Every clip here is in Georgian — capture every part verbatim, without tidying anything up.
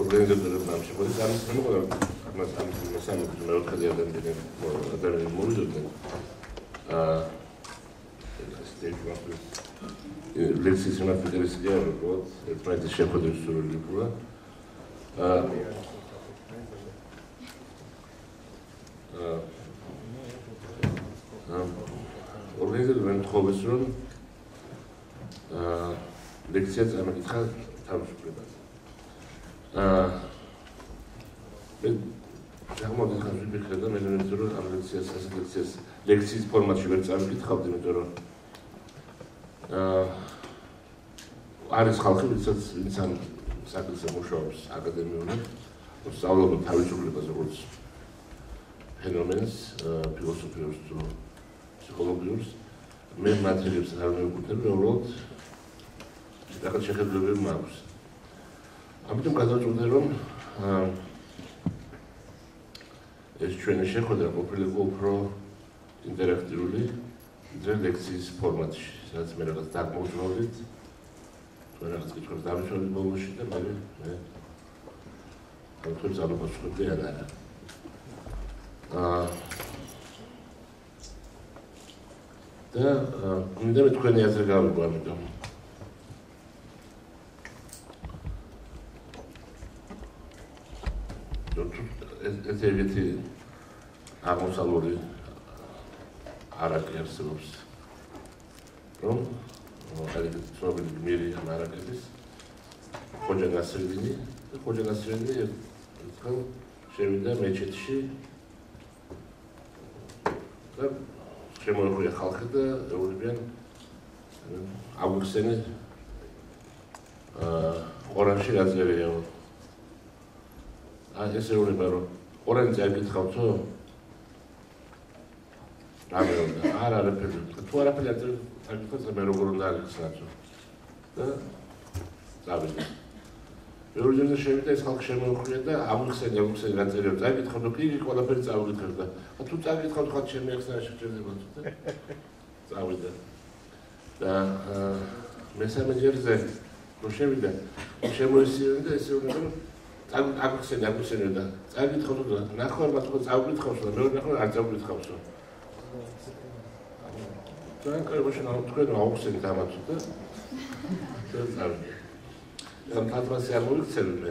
ორგანიზატორებმა ამ შეხვედრას ამის გამო ამას ამის მესამე მეოთხე ადამიანი ადამიანი მოვიდოდნენ აა ლექსის მასტერისია როგორც ერთმანეთის შეხვედრის სურვილი იყო აა ორგანიზატორებმა თხოვეს რომ აა ლექცია წამოიტანხა თავისუფლებას აა მე აღმოჩნდა ხაზი მიხედა მე ნებისმიერ რომ ამ ლექციას ასეთ ლექციას ლექციის ფორმატში ვერ წამიკითხავდი იმიტომ რომ აა არის ხალხი ვისაც ვინც ამ საკითხზე მუშაობს აკადემიურად სწავლობენ თავისუფლებას როგორც ფენომენს ფილოსოფიურს თუ ფსიქოლოგიურს მე მათერებს არ მეკუთვნები უბრალოდ რაღაც შეხედულებები მაქვს ამიტომ გადავწყვიტე რომ ეს ჩვენი შეხვედრა ყოფილიყო უფრო ინტერაქტიული ვიდრე ლექციის ფორმატში სადაც მე რაღაც დაგმოძრავდით თუ რაღაც კითხვებს დავიშალეთ ბოლოში და მე მე ავთორს ალაპასუხებდი ან არა აა და მინდა მე თქვენი აზრი გავიგო ამიტომ ეს ეგეთი აღმოსავლური არაკი არსებობს რომ მაგალითად ცნობილი გმირი ამ არაკების ხოჯა ნასრედინი და ხოჯა ნასრედინი ერთხელ შევიდა მეჩეთში და შემოეხვია ხალხი და ეუბნებიან აგვიხსენეთ აა ყორანში რა წერია აი ეს ეუბნება რომ ყორანზე აკითხავთო რამე უნდა არ არაფერი თუ არაფერი არ აკითხავთ მე როგორ უნდა აკითხავთო და წავიდა მეორე ჯერზე შევიდა ეს ხალხი შემოეხვია და აგვიხსენე აგვიხსენე რა წერია წაკითხავთო კი ყველაფერი წავიკითხავ და თუ წაკითხავთ ხალხი ჩემი ახსნა შეჭერდება თუ და წავიდა და მესამე ჯერზე რომ შევიდა შემოესწირა და ეს ეუბნება რომ აგვიხსენე აგვიხსენე და წაკითხავთო და ნახევარ მათქო წავიკითხავსო და მეორე ნახევარ არ წავიკითხავსო და კარგია ნუ თქვენ აუხსენეთ ამათო და წავიდა ამ თათმასი არ მოვიქცევი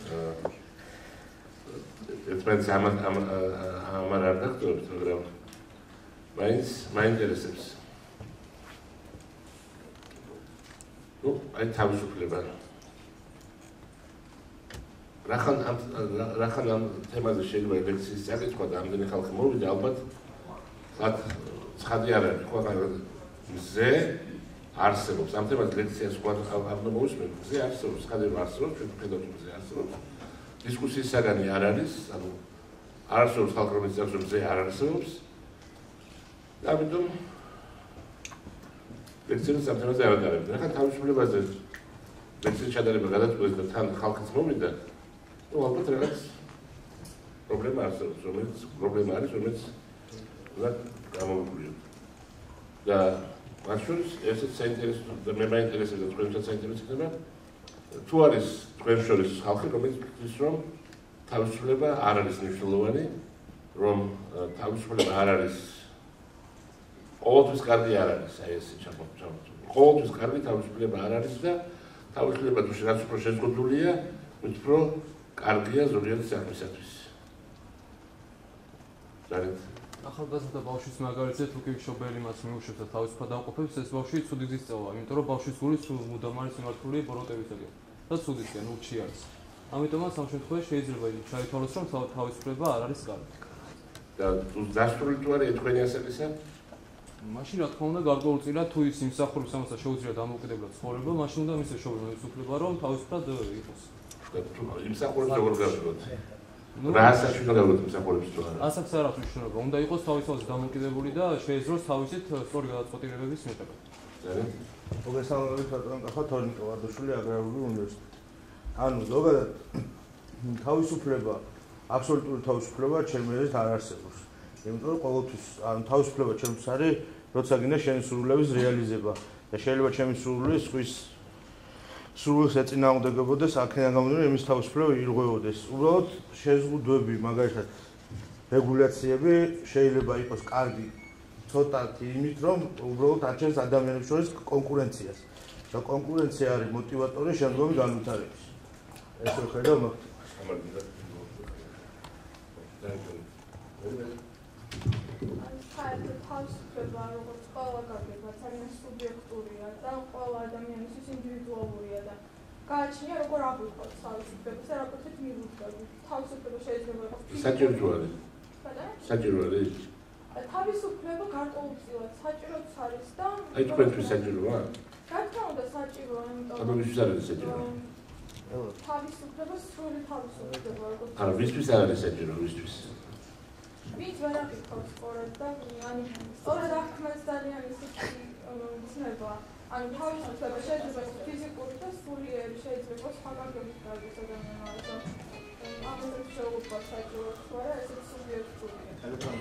ერთმანეთს ამ ამ არ დაგწევთ მაგრამ მაინც მაინტერესებს ნუ აი თავისუფლება რახან ამ რახან ამ თემაზე შეიძლება ლექციის წაკითხვა და ამდენი ხალხი მოვიდა ალბათ ხათ ცხადი არ არის ხო მზე არსებობს ამ თემაზე ლექციას სხვა არ მოვისმენთ მზე არსებობს ცხადი არსებობს ჩვენ ვხედავთ მზე არსებობს დისკუსიის საგანი არ არის ანუ არ არსებობს ხალხი რომელიც წავს რომ მზე არ არსებობს და ამიტომ ლექციას ამ თემაზე არ გადავიდეთ ახლა თავისუფლებაზე ლექციის ჩატარება გადაწყვეტს და თან ხალხიც მოვიდა ნუ ალბათ რაღაც პრობლემა არსებობს რომელიც პრობლემა არის რომელიც უნდა გამოვიკვლიოთ და მათ შორის ესეც საინტერესო და მე მაინტერესებს და თქვენსაც საინტერესო თუ არის თქვენ შორის ხალხი რომელიც ის რომ თავისუფლება არ არის მნიშვნელოვანი რომ თავისუფლება არ არის ყოველთვის კარგი არ არის აი ეს ჩამოწვა ყოველთვის კარგი თავისუფლება არ არის და თავისუფლება თუ რაც უფრო შეზღუდულია უფრო კარგია ზოგიერთი საქმისათვის ძალიან ახალგაზრდა ბავშვის მაგალითზე თუ კი მშობელი მას მიუშვებს და თავისუფლად დაუყოფებს ეს ბავშვი ცუდი გზის წევა იმიტომ რომ ბავშვის გული მუდამ არის მიმართული ბოროტებისკენ და ცუდისკენ ურჩი არის ამიტომაც ამ შემთხვევაში შეიძლება ჩაითვალოს რომ თავისუფლება არ არის კარგი და დასწრული თუ არის თქვენი ასაკისა მაშინ რა თქმა უნდა გარკვეულწილად თუ ის იმსახურებს ამასაც შეუძლია დამოუკიდებლად ცხოვრება მაშინ უნდა მისცეს შობილების უფლება რომ თავისუფლად იყოს იმსახურებს როგორ გავიგოთ რა ასაკში უნდა გავიგოთ იმსახურებს თუ არა ასაკს არ აქვს მნიშვნელობა უნდა იყოს თავისუფლად დამოუკიდებელი და შეეძლოს თავისით სწორი გადაწყვეტილებების მიღება ძალიან მოგესალმებით ბატონო კახა თორნიკო ვარდაშვილი აგრარული უნივერსიტეტი ანუ ზოგადად თავისუფლება აბსოლუტური თავისუფლება ჩემი აზრით არ არსებობს იმიტომ რომ ყოველთვის ანუ თავისუფლება ჩემთვის არის როცა გინდა შენი სურვილების რეალიზება და შეიძლება ჩემი სურვილი სხვის სრულს ეწინააღმდეგებოდეს აქედან გამომდინარე იმის თავისუფლება ირღვევოდეს. უბრალოდ შეზღუდვები, მაგალითად რეგულაციები შეიძლება იყოს კარგი ცოტათი იმით, რომ უბრალოდ აჩენს ადამიანებს შორის კონკურენციას. და კონკურენცია არის მოტივატორი შემდგომი განვითარების. ეს ვხედავ მაგ საერთოდ თავისუფლება როგორც ყველა გაგება ძალიან სუბიექტურია და ყველა ადამიანისთვის ინდივიდუალურია და გააჩნია როგორ აღვიქვათ თავისუფლებას და რა ყოფით მივუძღვებით. თავისუფლება შეიძლება იყოს საჭირო არის. საჭირო არის. თავისუფლება გარკვეულწილად საჭიროც არის და აი თქვენთვის საჭიროა? რა თქმა უნდა საჭიროა, იმიტომ რომ ვისთვის არ არის საჭირო? თავისუფლება სრული თავისუფლება როგორც არა, ვისთვის არ არის საჭირო, ვისთვის? ვინც ვერ აკითხავს სწორად და ანუ სწორად აღქმას ძალიან ისეთი ცნება. ანუ თავისუფლება შეიძლება იყოს ფიზიკური და სულიერი, შეიძლება იყოს სხვა კანონით გარკვეულ ადამიანს. ამაზე შეუყვება საჭირო თუ არა, ესეც სუბიექტურია.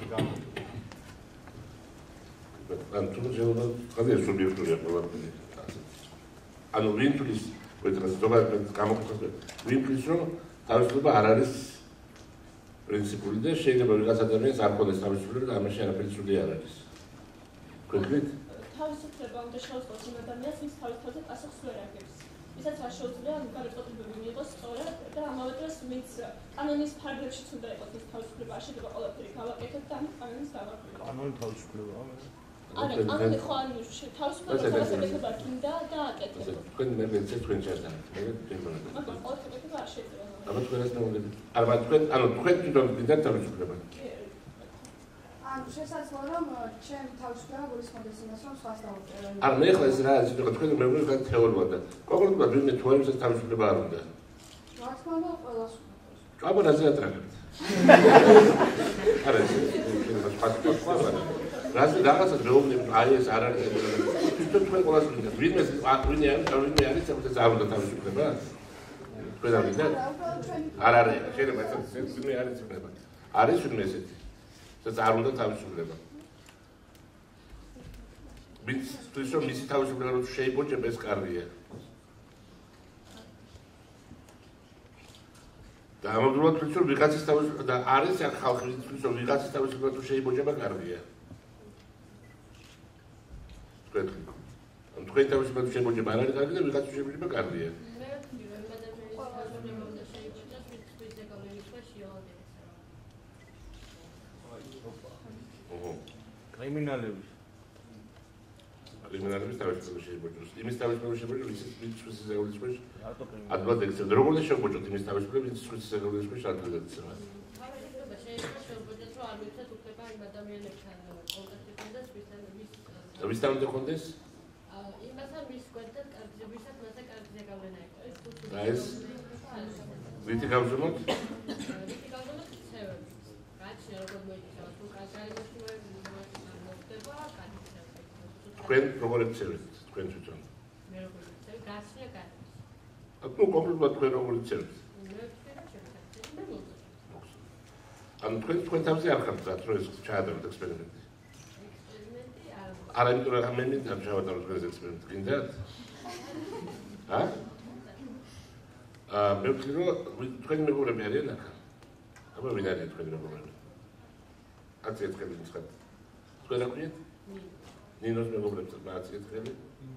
ანუ თუ შეიძლება ყავია სუბიექტურია პრობლემა. ანუ ვინთვის ვეთქას ზოგადად გამოხსნა ვინთვის რომ თავისუფლება არ არის პრინციპული და შეიძლება ვიღაც ადამიანს არ ქონდეს თავისუფლება და ამაში არაფერი ცუდი არ არის. კონკრეტ თავისუფლება უნდა შეუწყოს იმ ადამიანს, ვინც თავის თავზე პასუხს ვერ აგებს. ვისაც არ შეუძლია განწყობილები მიიღოს სწორად და ამავე დროს ვინც კანონის ფარგლებშიც უნდა იყოს ეს თავისუფლება, არ შეიძლება ყველაფერი გავაკეთოთ და ამ კანონის გავაკეთოთ. კანონი თავისუფლებაა. არა, კანონი ხო არ თავისუფლება თავისუფლება გინდა და აკეთებ. თქვენ მე მეცე თქვენ ჩასთან. მე თქვენ მაგრამ ყველაფერი არ შეიძლება. აბა თქვენ ეს მომდები. არა, თქვენ ანუ თქვენ თვითონ გინდათ თავისუფლება. ანუ შესაძლოა რომ ჩემ თავისუფლება გულისხმობს იმას რომ სხვას დავწერო. არა, მე ხლა ეს რა არის, თქვენ თქვენ მე ვიღაც თეორია და კონკრეტულად ვინმე თუ არის ეს თავისუფლება არ უნდა. რა თქმა უნდა ყველას უნდა. აბა რა ზეატრაგებთ. არა, ეს ეს პასპორტი რაზე რაღაცა მეუბნები აი ეს არ არის თვითონ თქვენ ყველას ვინდა ვინმე ვინმე არის ვინმე არის ეს არ უნდა თავისუფლება თქვენ არ ვინდა არ არის შეიძლება ეს ვინმე არის ცნება არის ვინმე ესეთი ეს არ უნდა თავისუფლება ვინც თვითონ რომ მისი თავისუფლება რო შეიბოჭება ეს კარგია და ამავდროულად თვითონ ვიღაცის თავისუფლება და არის აქ ხალხი თვითონ ვიღაცის თავისუფლება თუ შეიბოჭება კარგია ამ თქვენ თავისუფლება შემოჭება არ არის კარგი და ვიღაც შემოჭება კარგია. მე ვთქვი რომ ადამიანის თავისუფლება უნდა შეიჭრას ვისთვის ზეგავლენის ქვეშ შევალდეს. ოჰო. კრიმინალების კრიმინალების თავისუფლება შეიჭრას. იმის თავისუფლება შეიჭრას ვისთვის ზეგავლენის ქვეშ. რატო კრიმინალები? ადვილად ექცევა. როგორ უნდა შევბოჭოთ იმის თავისუფლება ვისთვის ზეგავლენის ქვეშ ადვილად ექცევა. თავისუფლება შეიჭრას შევბოჭოთ რომ არ ვიცით უფლება იმ ადამიანებთან კონტაქტი ქონდეს ვისთან ვის ვისთან უნდა ქონდეს? იმასთან ვის გვერდად კარგზე ვისაც მასე კარგზე გავლენა იყო ეს თუ და ეს რითი გავზრუნოთ? რითი გავზრუნოთ ცევები. გაჩნია როგორ მოიქცევა თუ კარგი მოსულები მოხდება კარგი ცევები. თქვენ როგორ ექცევით თქვენ თვითონ? მე როგორ ექცევი გაჩნია კარგი. აკუ კონკრეტულად თქვენ როგორ ექცევით? მე ვთქვი რომ შევეცადე მე მოგწონს. ანუ თქვენ თქვენ თავზე არ ხართ რა რომ ეს ჩაადაროთ ექსპერიმენტი? არა, იმიტომ რომ მე მინდა შევატარო თქვენს ექსპერიმენტს, გინდათ? ა? აა, მე ვთქვი რომ თქვენი მეგობრები არიან აქ. აბა ვინ არის თქვენი მეგობრები? ათი ეთხელი მცხად. თქვენ რა ქვიეთ? ნინოს მეგობრებს ათი ეთხელი?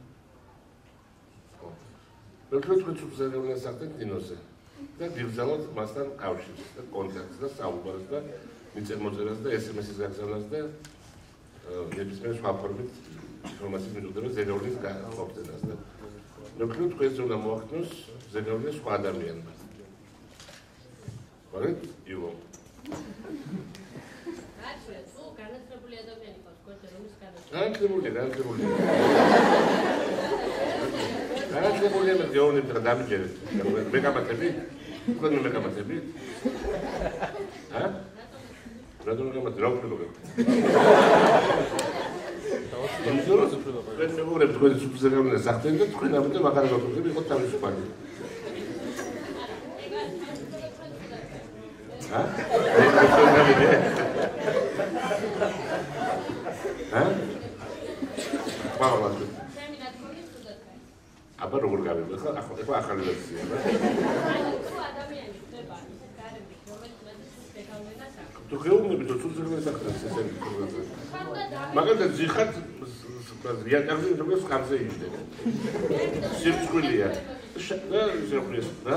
ხო. მე ვთქვი თქვენ სუბსერვერს ახდენთ ნინოზე. და გიგზავნოთ მასთან კავშირს და კონტაქტს და საუბარს და მიწელმოწერას და ესემესის გაგზავნას და ნებისმიერ სხვა ფორმით ინფორმაციის მიღება ზეგავლენის გაყოფდენას და მე ვქნი თქვენს უნდა მოახდინოს ზეგავლენის სხვა ადამიანმა. ვარეთ? იო. გაჩვენეთ, თუ განათლებული ადამიანი ყავს გვერდზე რომის განათლებული. განათლებული, განათლებული. განათლებული მე გეუბნებით რა დამიჯერეთ. მე გამატები? თქვენ მე გამატები? ა? რატომ გამატები? რა უფლება? თქვენ მეგობრებს თქვენ სუბსერვერს ახდენთ და თქვენ ამიტომ აღარ გაგვიგებ იყო თავისუფალი. ა? ა? მაღლა. აბა როგორ გავიგე? ახლა ახლა ახალი ვერსია რა. ანუ თუ ადამიანი ხდება ისეთ გარემოში, რომელიც მეტის გეგავლენას აქვს. თუ გეუბნები თუ სულ ზეგლეს ახდენს ესენი. მაგალითად ზიხართ რეაქტორზე როგორც კამზე იმდენ. სირცხვილია. და ზეხვრის რა?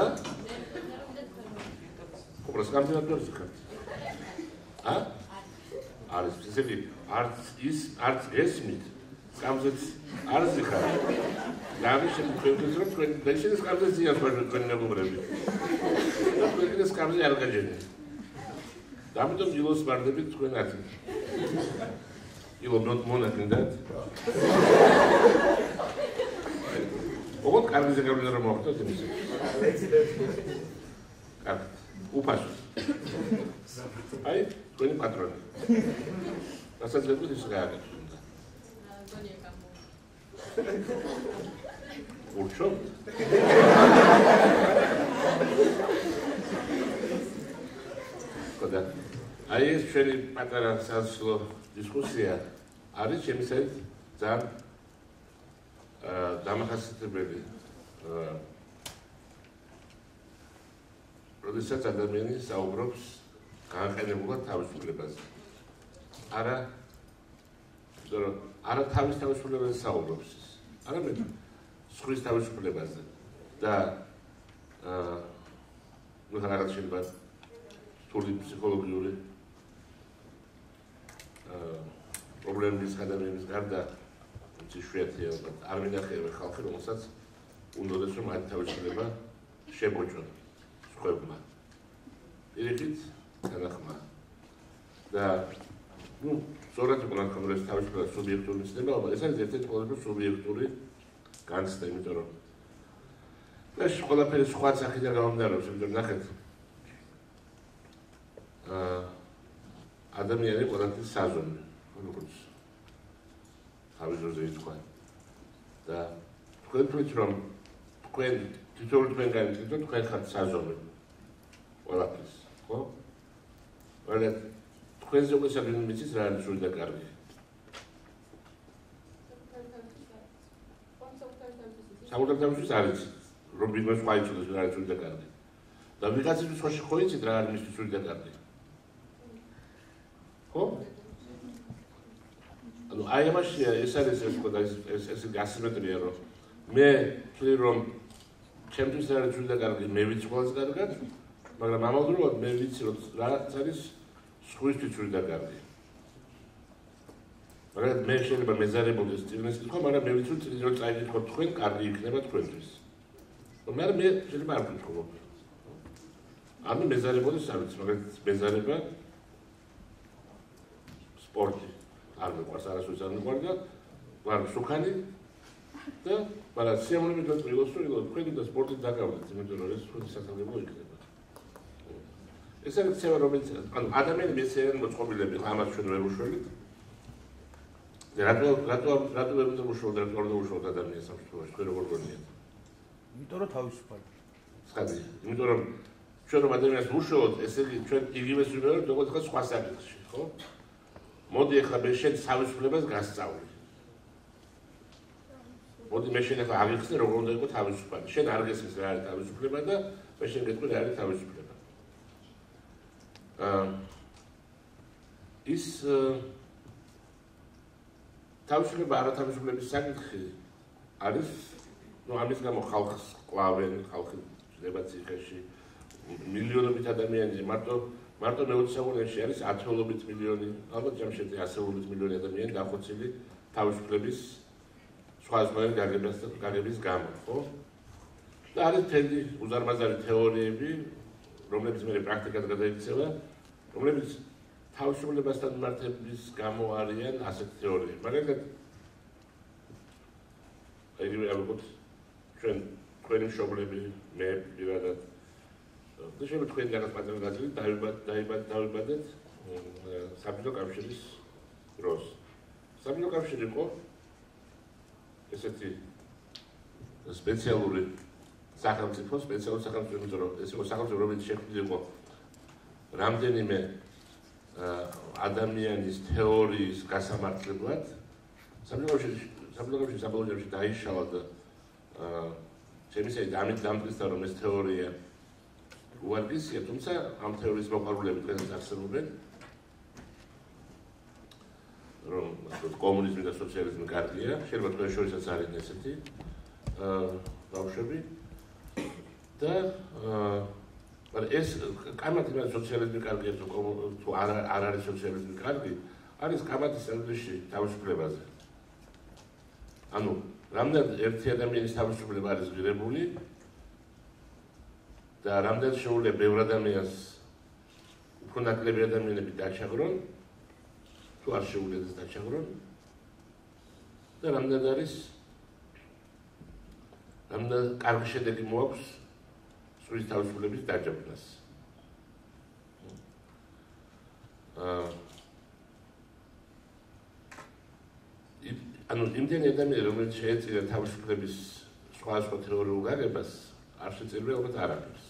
უბრალოდ კამზე ნატვარ ზიხართ. ა? არის ისეთი არც ის არც გესმით. კამზეც არ ზიხარ. ლავი შემოგვიდგეს რომ თქვენ დაიშენეს კამზე ზიანს ვაჟოთ თქვენი მეგობრები. და თქვენ ეს კამზე არ გაჯენეთ. ამიტომ ილოს ვარდებით თქვენაც. ილო მონაკინდათ. ოღონდ კარგი ზეგავლენა რომ მოხდეთ იმის. კარგი. უფასო. აი, თქვენი პატრონი. რასაც ვეკვით ის გააკეთოთ. გონია გამო. ურჩო? ხოდა. აი ეს ჩვენი პატარა სასულო დისკუსია არის შემისად ძალიან აა დამახასიათებელი. აა როდესაც ადამიანი საუბრობს განყენებულად თავისუფლებაზე. არა ზორო არა თავის თავისუფლებაზე საუბრობს ის. არამედ სხვის თავისუფლებაზე და აა ნუ რაღაც შეიძლება თული ფსიქოლოგიური აა პრობლემების ადამიანის გარდა იშვიათია არ მინახება ხალხი რომელსაც უნდადეს რომ მათ თავისუფლება შეგოჭონ სხვებმა. პირიქით თანახმა და ნუ სწორად იყო ნახომ რომ ეს თავისუფლება სუბიექტური მცდელობა, ეს არის ერთ-ერთი ყველაზე სუბიექტური განცდა, იმიტომ რომ ეს ყველაფერი სხვა სახიდან გამომდინარეობს, იმიტომ რომ ნახეთ აა ადამიანი ყველაფრის საზომი, როგორც თავის დროზე ითქვა და თქვენ თვითონ რომ თქვენ თითოეული თქვენგანი თვითონ თქვენ ხართ საზომი ყველაფრის, ხო? მაგრამ თქვენ ზოგადად მიცით რა არის სული და კარგი? საერთოდ თავის არის რომ ვინმე სხვა იცოდეს რა არის სული და კარგი. და ვიღაცის სხვაში ხო იცით რა არის სული და კარგი? ხო? ანუ აი ამაშია ეს არის ეს ხო და ეს ეს ასიმეტრია რომ მე ვთვლი რომ ჩემთვის რა არის სული და კარგი მე ვიცი ყველაზე კარგად, მაგრამ ამავდროულად მე ვიცი რომ რაც არის სხვისთვის სული და კარგი. მაგრამ მე შეიძლება მეზარებოდეს წიგნის კითხვა, მაგრამ მე ვიცი რომ წიგნი რომ წაიკითხოთ თქვენ, კარგი იქნება თქვენთვის. მაგრამ მე შეიძლება არ ვკითხულობ. ანუ მეზარებოდეს არ ვიცი, მაგრამ მეზარება სპორტი არ მეყვარს, არასოდეს არ მეყვარდა, ვარ სუქანი და მაგრამ სიამოვნებით ვეწყვილოს რომ თქვენი და სპორტით დაკავდეთ, იმიტომ რომ ეს თქვენი სასწავლებლო იქნება. ეს არის ცევა რომელიც ანუ ადამიანები ესეენ მოწყობილები ამას ჩვენ ვერ უშველით. რატო რატო რატო ვერ უშველთ რატო ვერ უშველთ ადამიანს სამშობლოში თქვენ როგორ გონიათ? იმიტომ რომ თავისუფალი. სკადი, იმიტომ რომ ჩვენ რომ ადამიანს უშველთ, ესე იგი ჩვენ იგივეს ვიმეორებთ როგორც ხა სხვა საკითხში, ხო? მოდი ახლა მე შენ თავისუფლებას გასწავლი. მოდი მე შენ ახლა აღიხსნე როგორ უნდა იყოს თავისუფალი. შენ არ გესმის რა არის თავისუფლება და მე შენ გეტყვი რა არის თავისუფლება. აა ის თავისუფლება არა თავისუფლების საკითხი არის, ну ამის გამო ხალხს კლავენ, ხალხი ძლება ციხეში, მილიონობით ადამიანი, მარტო მარტო მეოცე-საუკუნეში არის ათეულობით მილიონი, ალბათ ჯამშედში ასეულობით მილიონი ადამიანი დახოცილი თავისუფლების სხვადასხვა გაგების გამო, ხო? და არის თენდი უზარმაზარი თეორიები, რომლებიც მე პრაქტიკად გადაიქცევა, რომლებიც თავისუფლებასთან მართების გამო არიან ასეთ თეორიები. მაგალითად, იგივე ალბათ ჩვენ თქვენი მშობლები, მე პირადად და შეიძლება თქვენი რაღაც პატარა ნაწილი დაიბადეთ საბჭოთა კავშირის დროს. საბჭოთა კავშირი იყო ესეთი სპეციალური სახელმწიფო, სპეციალური სახელმწიფო, იმიტომ რომ ეს იყო სახელმწიფო, რომელიც შექმნილი იყო რამდენიმე ადამიანის თეორიის გასამართლებლად. საბჭოთა კავშირის საბოლოო ჯამში დაიშალა და შემისაით ამით დამტკიცდა რომ ეს თეორია უარგისია, თუმცა ამ თეორიის მოყარულები დღესაც არსებობენ, რომ კომუნიზმი და სოციალიზმი კარგია, შეიძლება თქვენ შორისაც არიან ესეთი ბავშვები და ეს კამათი მას სოციალიზმი კარგია თუ არ არის სოციალიზმი კარგი, არის კამათის წერილში თავისუფლებაზე. ანუ რამდენად ერთი ადამიანის თავისუფლება არის ღირებული და რამდენად შეუძლია ბევრ ადამიანს უფრო ნაკლები ადამიანები დაჩაგრონ, თუ არ შეუძლიათ ეს დაჩაგრონ და რამდენად არის რამდენად კარგი შედეგი მოაქვს სულის თავისუფლების დაჯავრებას. ანუ იმდენი ადამიანები, რომელიც შეეწირა თავისუფლების სხვადასხვა თეორიულ გაგებას, არ შეწირია ალბათ არაფერს.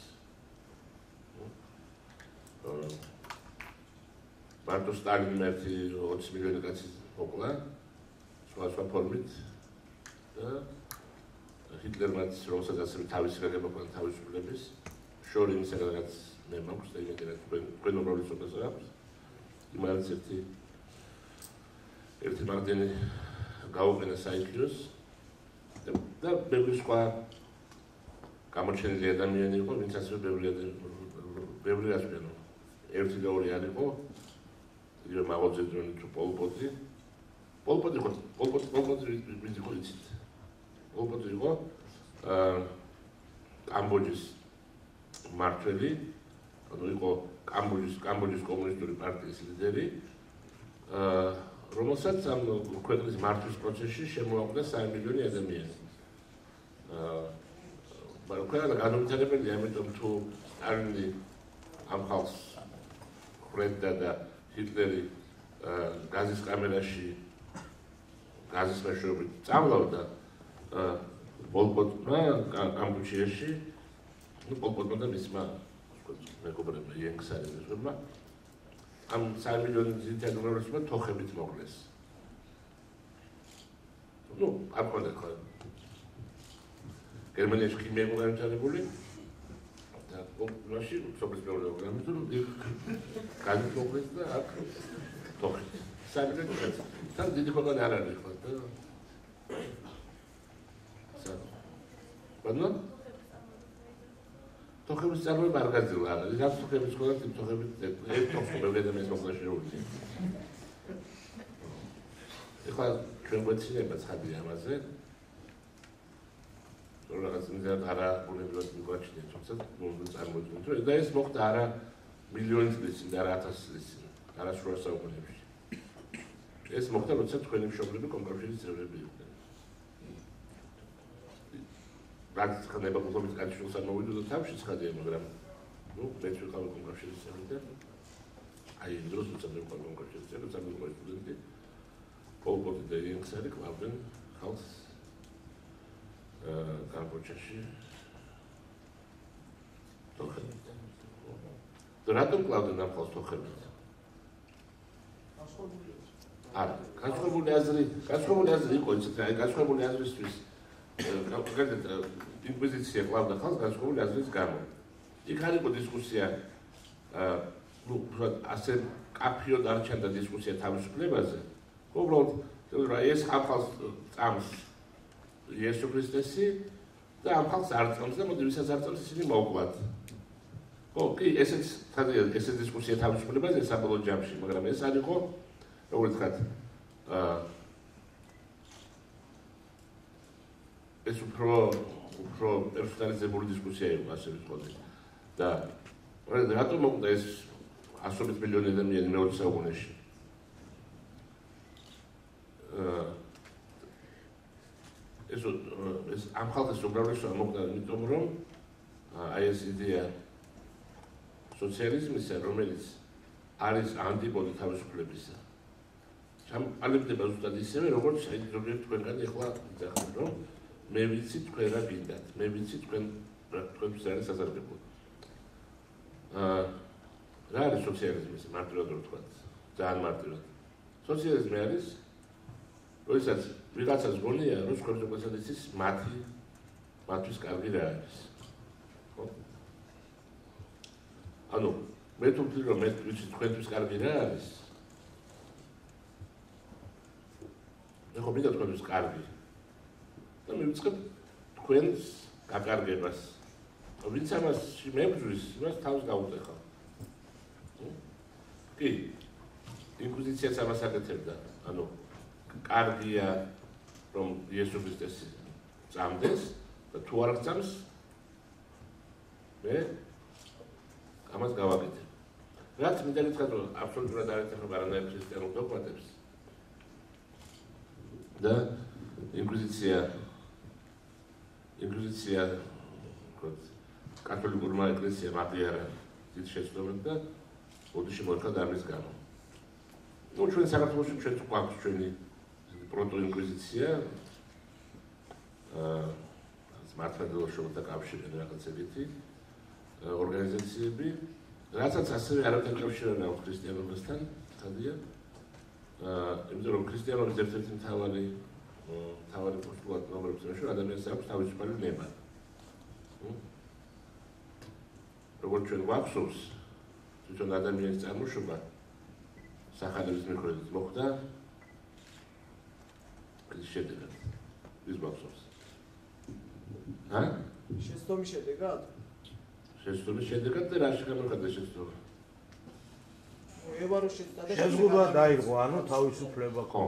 მარტო სტალინმა ერთი ოცი მილიონი კაცი მოკლა სხვადასხვა ფორმით და ჰიტლერმაც რომელსაც ასევე თავისი გაგება ჰქონდა თავისუფლების შორი იმისა, რაც მე მაქვს და იმედი რაც თქვენ უმრავლესობას აქვს, იმალიც ერთი ერთი მაგდენი გაუყენა საიქიოს და ბევრი სხვა გამოჩენილი ადამიანი იყო, ვინც ასევე ბევრი ბევრი ასვენო. ერთი და ორი არ იყო, იგივე მაღალ ზედრონი თუ პოლპოტი. პოლპოტი იყო, პოლპოტი პოლპოტი ვინც იყო იცით. პოლპოტი იყო კამბოჯის მმართველი, ანუ იყო კამბოჯის კამბოჯის კომუნისტური პარტიის ლიდერი. რომელსაც ამ ქვეყნის მართვის პროცესში შემოაყვდა სამი მილიონი ადამიანი. მაგრამ ქვეყანა განუვითარებელია, ამიტომ თუ სტალინი ამ ხალხს ხრედდა და ჰიტლერი გაზის კამერაში გაზის მეშვეობით წამლავდა პოლპოტმა კამპუჩიაში, ну პოლპოტმა და მისმა მეგობრებმა იენგსარებმა ამ სამი მილიონი ძირითადად უმრავლესობა თოხებით მოკლეს. ну, არ ყოლე ხო. გერმანიაში ქიმია იყო განვითარებული და მაშინ სოფლის მეორე პროგრამით თუ განით მოკლეს და აქ თოხით. სამი მილიონი კაცი. თან დიდი ქვეყანა არ არის ხო და ბანო თოხების წარმოება არ გაძლევა, არის ამ თოხების ყველა ტიპ თოხებით ერთ თოხს ბევრი ადამიანის მოხდა შეუძლია. ეხლა ჩვენ გვეცინება ცხადია ამაზე. რომ რაღაც მიზნად არა ბუნებრივად მიგვაჩნია, თუმცა უნდა წარმოიდგინოთ, რომ და ეს მოხდა არა მილიონი წლის წინ და არა ათასი წლის წინ, არა შუა საუკუნეებში. ეს მოხდა, როცა თქვენი მშობლები კომკავშირის წევრები იყვნენ. რაც ხდება ბოლომის კავშირს არ მოვიდო და თავში ცხადია, მაგრამ ну, მეც ვიყავ კომკავშირის წევრი და აი იმ დროს როცა მე ვიყავ კომკავშირის წევრი, სამეცნიერო სტუდენტი, პოლპოტი და იენგსარი ყავდნენ ხალხს აა კამპუჩაში. თოხებით. და რატომ ყავდნენ ამ ხალხს თოხებით? არა, განსხვავებული აზრი, განსხვავებული აზრი იყო, იცით, აი განსხვავებული აზრისთვის კონკრეტულად ინკვიზიცია ყავდა ხალხს განსხვავებული აზრის გამო. იქ არ იყო დისკუსია, აა, ну, ასე კაფიოდ არ ჩანდა დისკუსია თავისუფლებაზე. უბრალოდ, რა ეს ხალხს წამს იესო ქრისტესი და ამ ხალხს არ წამს და მოდი ვისაც არ წამს ისინი მოვკლათ. ხო, კი, ესეც ესეც დისკუსია თავისუფლებაზე საბოლოო ჯამში, მაგრამ ეს არ იყო, როგორც ვთქვათ, აა ეს უფრო უფრო პერსონალიზებული დისკუსია იყო ასე ვთქვათ და რატომ მოხდა ეს ასობით მილიონი ადამიანი მეორე საუკუნეში? აა ეს ეს ამ ხალხის უმრავლესობა მოხდა იმიტომ რომ აი ეს იდეა სოციალიზმისა, რომელიც არის ანტიპოდი თავისუფლებისა. ჩამყალიბდება ზუსტად ისევე, როგორც აი ზოგიერთ თქვენგანი ახლა იცახმენ, რომ მე ვიცი თქვენ რა გინდათ, მე ვიცი თქვენ თქვენთვის არის საზარდებული. აა რა არის სოციალიზმი, მარტივად რო ვთქვათ, ძალიან მარტივად. სოციალიზმი არის, როდესაც ვიღაცას გონია, რომ სხვებს უყურებთ მათი მათთვის კარგი რა არის. ხო? ანუ მე თუ ვთვლი რომ მე ვიცი თქვენთვის კარგი რა არის. მე ხო მინდა თქვენთვის კარგი. და მე ვიწყებ თქვენს გაკარგებას. ვინც ამას მებრძვის, იმას თავს გაუტეხა. კი. ინკვიზიციაც ამას აკეთებდა. ანუ კარგია რომ იესო ქრისტეს წამდეს და თუ არ გწამს მე ამას გავაკეთებ. რაც მინდა გითხრათ რომ აბსოლუტურად არ ეთანხმება არანაირ ქრისტიანულ დოგმატებს და ინკვიზიცია ინკვიზიცია კათოლიკურმა ეკლესიამ აღიარა დიდ შეცდომებს და ოდიში მოიხდა ამის გამო. ну ჩვენ საქართველოში ჩვენ თუ გვაქვს ჩვენი პროტოინკვიზიცია აა მართლმადიდებლობთან დაკავშირებული რაღაცებითი ორგანიზაციები, რასაც ასევე არაფერ კავშირი არ აქვს ქრისტიანობასთან, ხადია. აა იმიტომ რომ ქრისტიანობის ერთ-ერთი მთავარი მთავარი პოსტულატი ნომერ ერთი ადამიანს აქვს თავისუფალი ნება. როგორც ჩვენ გვახსოვს, თვითონ ადამიანის წარმოშობა სახალების მიხედვით მოხდა ის შედეგად. ის გვახსოვს. ა? შეცდომის შედეგად? შეცდომის შედეგად და რაში გამოხდა შეცდომა? ევარო შეცდომა. შეზღუდვა დაიღო, ანუ თავისუფლება ხო.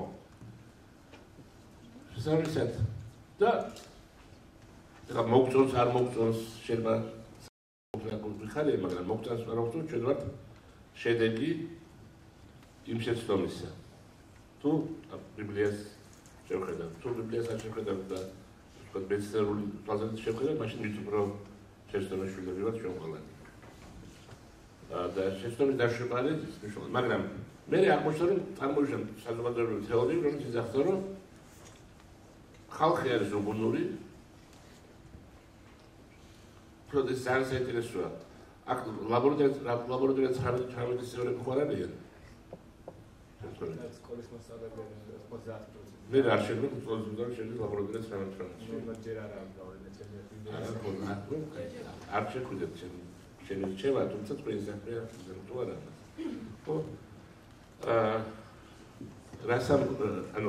შესაბამისად და და მოგწონს არ მოგწონს შეიძლება ვიხარია, მაგრამ მოგწონს არ მოგწონს ჩვენ ვართ შედეგი იმ შეცდომისა. თუ ბიბლიას შევხედავ, თუ ბიბლიას არ შევხედავ და თქვა მეცნიერული თვალსაზრისით შევხედავ, მაშინ ვით უფრო შეცდომის შვილები ვართ ჩვენ ყველანი. და შეცდომის დაშვება არის მნიშვნელოვანი, მაგრამ მე აღმოჩნდა რომ წარმოიშვა საზოგადოებრივი თეორია, რომელიც იძახდა რომ ხალხი არის უგუნური. პროდეს ძალიან საინტერესოა. აქ ლაბორატორია ლაბორატორია ცხრამეტი წევრები ხო არ არიან? სკოლის მასწავლებელი ოცდაათი პროცენტი. მე არ შეგვიძლია სკოლის მასწავლებელი შეგვიძლია ლაბორატორია ცხრამეტი პროცენტი. ნუ ჯერ არ ამ გავლენით არა ხო, არ შეგვიძლია ჩემი რჩევა, თუმცა თქვენი საქმეა თუ არა. ხო? აა რასამ ანუ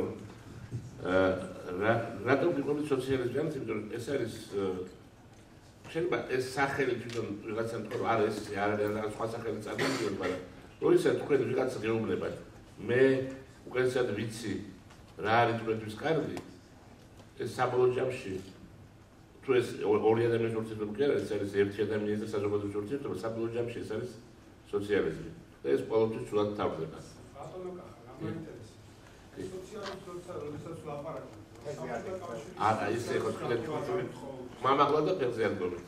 აა რატომ გიყვებით სოციალიზმი? იმიტომ რომ ეს არის შეიძლება ეს სახელი თვითონ ვიღაცამ თქვა რომ არა ეს არ არის რაღაც სხვა სახელი წამოვიდეს, მაგრამ როდესაც თქვენ ვიღაცა გეუბნებათ მე უკეთესად ვიცი რა არის თქვენთვის კარგი, ეს საბოლოო ჯამში თუ ეს ორი ადამიანის ურთიერთობა კი არა, ეს არის ერთი ადამიანის და საზოგადოების ურთიერთობა, საბოლოო ჯამში ეს არის სოციალიზმი და ეს ყოველთვის ცუდად თავდება. ბატონო კახა, რა მაინტერესებს? სოციალიზმს როდესაც ვლაპარაკობთ, არა, ისე ხო თქვენ მამაღლა და ფეხზე არ გონით.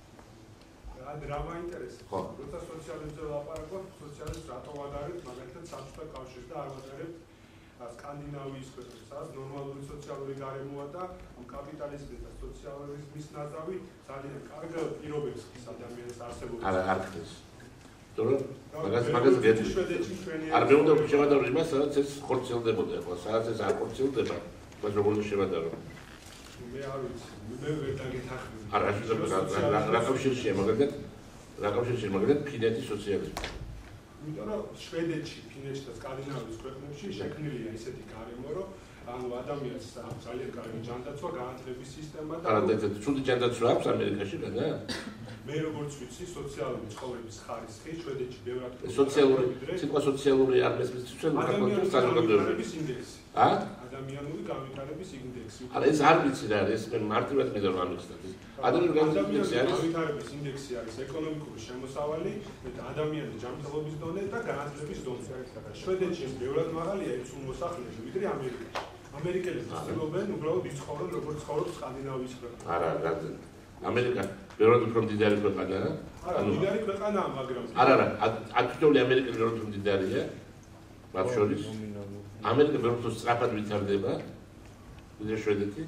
რა მაინტერესებს? როცა სოციალიზმზე ვლაპარაკობთ, სოციალიზმს რატო ვადარებთ, მაგალითად საბჭოთა კავშირს და არ ვადარებთ სკანდინავიის ქვეყნებს, სადაც ნორმალური სოციალური გარემოა და კაპიტალიზმის და სოციალიზმის ნაზავი ძალიან კარგ პირობებს ხდის ადამიანის არსებობას. არა, არ ხდის. თორემ მაგას მაგას გეტყვი. არ მე უნდა შევადარო იმას, სადაც ეს ხორციელდებოდა ახლა, სადაც ეს არ ხორციელდება, მას როგორ უნდა შევადარო? მე არ ვიცი, მე ვერ დაგეთანხმები. არა, რა კავშირშია მაგალითად? რა კავშირშია მაგალითად ფინეთის სოციალიზმი? იმიტომ რომ შვედეთში, ფინეთში და სკანდინავიის ქვეყნებში შექმნილია ისეთი გარემო, რომ ანუ ადამიანს აქვს ძალიან კარგი ჯანდაცვა, განათლების სისტემა და არა, და ცუდი ჯანდაცვა აქვს ამერიკაში, რა? მე როგორც ვიცი, სოციალური ცხოვრების ხარისხი შვედეთში ბევრად სოციალური, ცოტა სოციალური არ მესმის ცუცელი საზოგადოების ინდექსი. ა? ადამიანური განვითარების ინდექსი. არა, ეს არ ვიცი რა არის, ეს მე მარტივად მინდა რომ ამიხსნათ. ადამიანური განვითარების ინდექსი არის ეკონომიკური შემოსავალი, ადამიანის ჯანმრთელობის დონე და განათლების დონე. შვედეთში ბევრად მაღალია ის მოსახლეობა, ვიდრე ამერიკაში. ამერიკელები ცდილობენ უბრალოდ იცხოვრონ როგორც ცხოვრობს სკანდინავიის ქვეყნებში. არა, რა ამერიკა ბევრად უფრო მდიდარი ქვეყანაა. არა, მდიდარი ქვეყანაა, მაგრამ არა, არა, აქტუალური ამერიკა ბევრად უფრო მდიდარია. მათ შორის ამერიკა ბევრად უფრო სწრაფად ვითარდება, ვიდრე შვედეთი.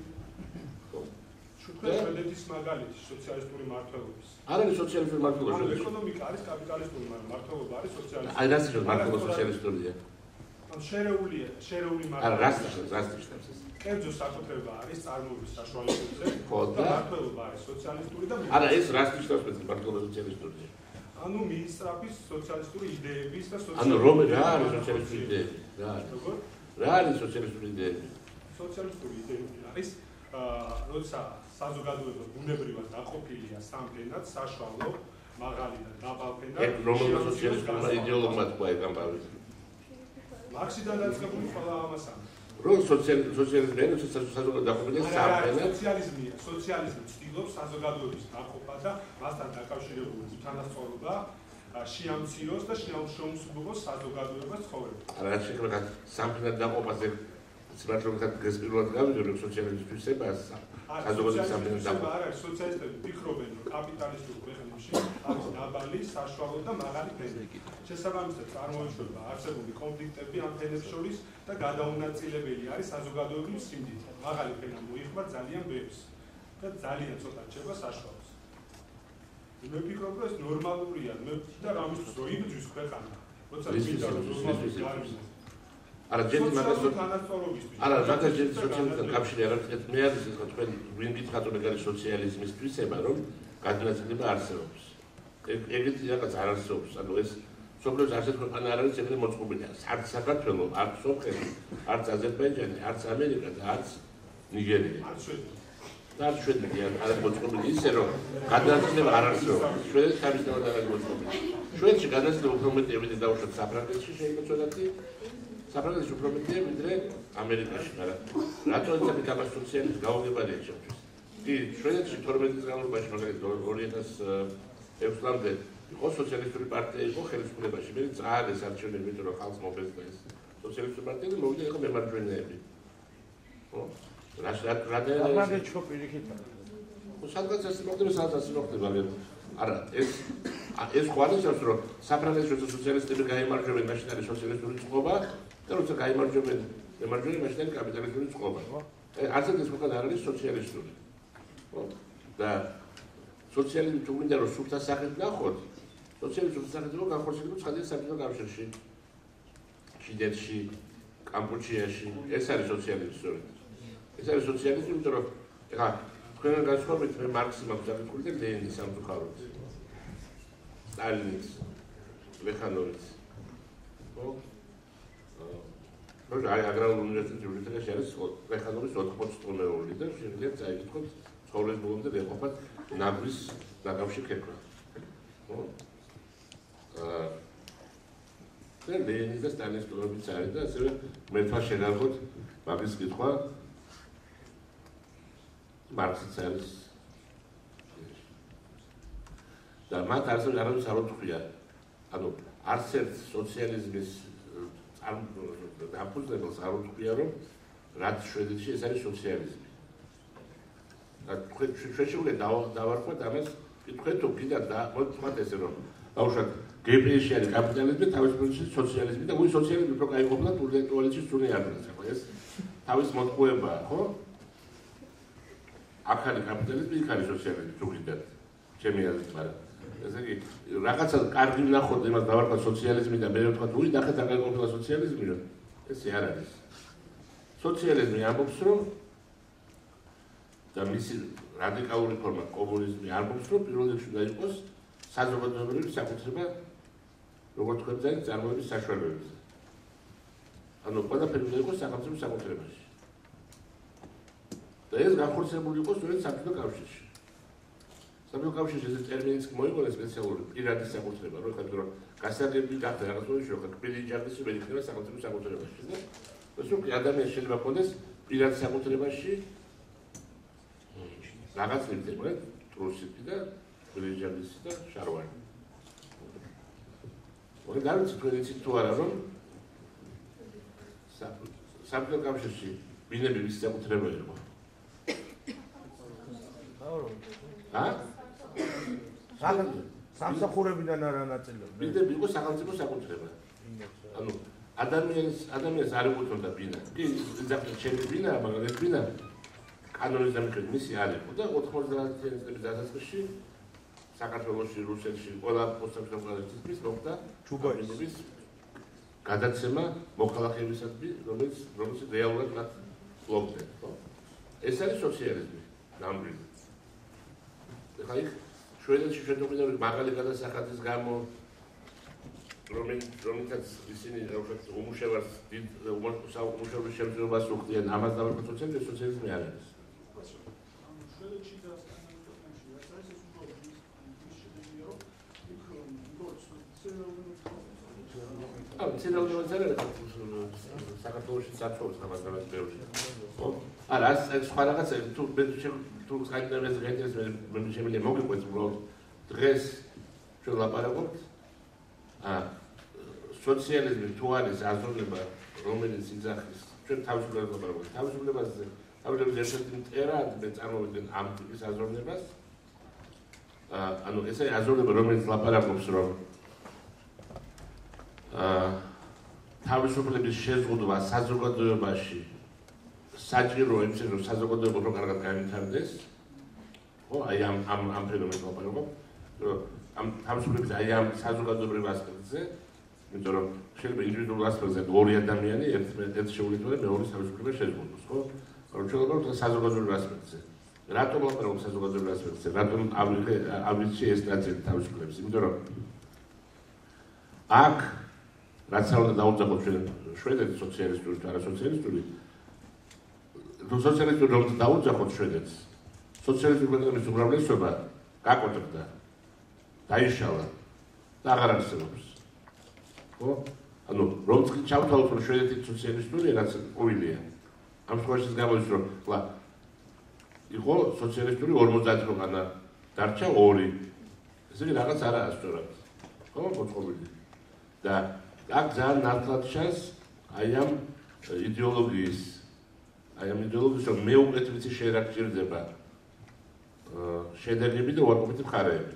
შვედეთის მაგალითი სოციალისტური მმართველობის. არ არის სოციალისტური მმართველობა. ეკონომიკა არის კაპიტალისტური მმართველობა, არის სოციალისტური. აი, რა შეიძლება მმართველობა სოციალისტურია? ან შერეულია, შერეული არა, რას ნიშნავს, რას ნიშნავს ეს? კერძო საკუთრება არის წარმოების საშუალებებზე ხო და მართლობა არის სოციალისტური და არა, ეს რას ნიშნავს მე მართლობა სოციალისტური? ანუ მინისტრების სოციალისტური იდეების და ანუ რომ რა არის სოციალისტური იდეები? რა არის? როგორ? რა არის სოციალისტური იდეები? სოციალისტური იდეები არის აა როცა საზოგადოება ბუნებრივად დაყოფილია სამფენად, საშუალო, მაღალი და დაბალფენად. ეგ რომელ სოციალისტურმა იდეოლოგმა თქვა ეგ ამბავი? მარქსიდან დაწყებული ყველა ამასაა. რომ სოციალიზმი არის საზოგადოება დაყოფილია სამფენად. სოციალიზმია, სოციალიზმი ცდილობს საზოგადოების დაყოფა და მასთან დაკავშირებული უთანასწორობა შეამციროს და შეუმსუბუქოს საზოგადოებას ცხოვრება. არა, რა შეიძლება სამფენად დაყოფაზე სიმართლეობითად გასპირულად გავიგებთ სოციალიზმის თვისებას საზოგადოების სამფენად დაყოფა. არა, სოციალისტები ფიქრობენ, რომ კაპიტალისტურ ქვეყნებში არის დაბალი, საშუალო და მაღალი ფენა. შესაბამისად, წარმოიშვება არსებული კონფლიქტები ამ ფენებს შორის და გადაუნაწილებელი არის საზოგადოების სიმდიდრე. მაღალი ფენა მოიხმარ ძალიან ბევრს და ძალიან ცოტა რჩება საშუალოს. მე ვფიქრობ, რომ ეს ნორმალურია, მე და რამისთვის რო იბრძვის ქვეყანა. როცა მინდა რომ ნორმალური გარემო არა, ჯერ მაგას თანასწორობისთვის. არა, მაგას ჯერ სოციალიზმთან კავშირი არ აქვს, მე არის ეს თქვენ ვინ გითხრათ რომ ეგ არის სოციალიზმის თვისება, რომ გადანაწილება არსებობს. ეგეთი რაღაც არ არსებობს, ანუ ეს სოფლის არც ერთ ქვეყანა არ არის ეგრე მოწყობილი. არც საქართველო, არც სოფელი, არც აზერბაიჯანი, არც ამერიკა და არც ნიგერია. არც შვედეთი. და არც შვედეთი არ არის მოწყობილი ისე რომ გადანაწილება არ არსებობს. შვედეთი თავისთავად არ არის მოწყობილი. შვედეთში გადანაწილება უფრო მეტი ევიდე დაუშვათ საფრანგეთში შეიძლება ცოტათი. საფრანგეთში უფრო მეტია ვიდრე ამერიკაში, მაგრამ რატო ეცები თამაშ სოციალიზმის გაუგებარია ჩემთვის. კი, შვედეთში თორმეტი წლის განმავლობაში, მაგალითად ორი ათას ექვსი წლამდე იყო სოციალისტური პარტია იყო ხელისუფლებაში. მე წააგეს არჩევნები, იმიტომ რომ ხალხს მობეზდა ეს სოციალისტური პარტია და მოვიდა იყო მემარჯვენეები. ხო? რა რა და საფრანგეთში ხო პირიქით არა. ხო, სადღაც ეს მოხდება, სადღაც ეს მოხდება, მაგრამ არა, ეს ეს ხო არის რომ საფრანგეთში როცა სოციალისტები გაიმარჯვებენ, მაშინ არის სოციალისტური წყობა და როცა გაიმარჯვებენ მემარჯვენე, მაშინ არის კაპიტალისტური წყობა. არც ეს ქვეყანა არ არის სოციალისტური. ხო? და სოციალიზმი თუ მინდა რომ სუფთა სახით ნახოთ, სოციალიზმი სუფთა სახით იყო განხორციელებული ცხადია საბჭოთა კავშირში, ჩინეთში, კამპუჩიაში. ეს არის სოციალიზმი სწორედ. ეს არის სოციალიზმი, იმიტომ რომ ეხლა თქვენ განსხვავებით მე მარქსი მაქვს დაკითხული და ლენინი სამწუხაროდ. სტალინის, ლეხანოვის. ხო? რო აი აგრარულ უნივერსიტეტში ვილითრაში არის ლეხანოვის ოთხმოცი წლიანი და შეიძლება წაიკითხოთ ცხოვრების ბოლომდე ვეყოფათ ნაგვის ნაგავში ქექვა. ხო? აა და ლენინის და სტალინის კვლევებიც არის და ასევე მეთვა შეგარგოთ მაგის კითხვა მარქსიც არის. და მათ არსებობს არავის არ უთქვია. ანუ არც ერთ სოციალიზმის დაფუძნებელს არ უთქვია, რომ რაც შვედეთში ეს არის სოციალიზმი. და თქვენ შეიძლება დავარქვათ ამას, თქვენ თუ კიდევ და მოთქვათ ესე რომ ბავშვად გპ-ში არის კაპიტალიზმი, თავის პროცესში სოციალიზმი და უი სოციალიზმი უფრო გაიყოფნა ტუალეტში სუნი არის, ხო ეს თავის მოტყუებაა, ხო? აქ არის კაპიტალიზმი, იქ არის სოციალიზმი, თუ კიდევ ჩემი აზრით, მაგრამ ესე იგი რაღაცა კარგი ვნახოთ იმას დავარქვათ სოციალიზმი და მე ვთქვათ, უი ნახეთ არ გაიყოფნა სოციალიზმი, რომ ესე არ არის. სოციალიზმი ამბობს, რომ და მისი რადიკალური ფორმა კომუნიზმი ამბობს, რომ პირველ რიგში უნდა იყოს საზოგადოებრივი საკუთრება, როგორც თქვენ ძალიან წარმოების საშუალებებზე. ანუ ყველაფერი უნდა იყოს სახელმწიფო საკუთრებაში. და ეს განხორციელებული იყო სწორედ საბჭოთა კავშირში. საბჭოთა კავშირში ეს ტერმინიც მოიგონა სპეციალური პირადი საკუთრება, რომ ხომ რომ გასაგები გახდა რაღაც შემთხვევაში, რომ პირი ჯარდისი ვერ იქნება სახელმწიფო საკუთრებაში და ეს უკვე ადამიანს შეიძლება ჰქონდეს პირადი საკუთრებაში რაღაც ნივთები, ტრუსიტი და პირი ჯარდისი და შარვანი. ოღონდ არ ვიცი თქვენ იცით თუ არა, რომ საბჭოთა კავშირში ბინები ვის საკუთრება იყო. ა? სამსახურებიდან არა ნაწილები. ბინები იყო სახელმწიფო საკუთრება. ანუ ადამიანის ადამიანს არ ეკუთვნოდა ბინა. კი, ზაფხულ ჩემი ბინა, მაგრამ ეს ბინა კანონის დამოკიდებით მისი არ იყო და ოთხმოცდაათი წლების დასაწყისში საქართველოში, რუსეთში, ყველა პოსტსაბჭოთა კავშირის მოხდა ჩუბაინის გადაცემა მოქალაქეებისადმი, რომელიც რომელიც რეალურად მათ ფლობდნენ, ხო? ეს არის სოციალიზმი, ნამდვილი. ეხლა იქ შვედეთში შეტყობინებული მაღალი გადასახადის გამო რომელიც რომელსაც ისინი უმუშევარს დიდ უმუშევრობის შემძლეობას უხდიან, ამას დავაკეთოთ სოციალიზმი, სოციალიზმი არ არის. შვედეთში და სკანდინავიაში რაც არის ეს უბრალოდ ის შედეგია, რომ იქ უბრალოდ აა, ცენაუდიო ზერა საქართველოში საფრთხეს გამართავს ბევრი. ხო? არა, ეს სხვა რაღაცა თუ თუ სკანდინავიაზე გაიწეს მე შემიძლია მოგიყვეთ უბრალოდ დღეს ჩვენ ლაპარაკობთ აა სოციალიზმი თუ არის აზროვნება, რომელიც იძახის ჩვენ თავისუფლებას ლაპარაკობთ. თავისუფლებაზე თავისუფლების ერთ-ერთი მტერად მე წარმოვიდგენ ამ ტიპის აზროვნებას. აა ანუ ეს არის აზროვნება, რომელიც ლაპარაკობს, რომ აა თავისუფლების შეზღუდვა საზოგადოებაში საჭირო იმის რომ საზოგადოება უფრო კარგად გაიმართდეს. ხო, აი ამ ამ ამ ფენომენს ლაპარაკობ, რომ ამ თავისუფლების აი ამ საზოგადოებრივ ასპექტზე, იმიტომ რომ შეიძლება ინდივიდუალურ ასპექტზე ორი ადამიანი ერთ შეუძლია მეორე თავისუფლებას შეზღუდოს, ხო? რომ ჩვენ ლაპარაკობთ საზოგადოებრივ ასპექტზე. რატომ ლაპარაკობ საზოგადოებრივ ასპექტზე? რატომ ავიღე ეს ნაწილი თავისუფლების? იმიტომ რომ აქ რაც უნდა დაუძახოთ ჩვენ შვედეთის სოციალისტური თუ არასოციალისტური თუ სოციალისტური რომ დაუძახოთ შვედეთს სოციალისტური ქვეყნების უმრავლესობა გაკოტრდა დაიშალა და აღარ არსებობს ხო ანუ რომ ჩავთავოთ რომ შვედეთი სოციალისტური რაც ყვილია ამ შემთხვევაში გამოდის რომ ხლა იყო სოციალისტური ორმოცდაათი ქვეყანა დარჩა ორი ესე იგი რაღაც არაა სწორად ხო მოწყობილი და აქ ძალიან ნათლად ჩანს აი ამ იდეოლოგიის აი ამ იდეოლოგიის რომ მე უკეთ ვიცი შენ რა გჭირდება შედეგები და უარყოფითი მხარეები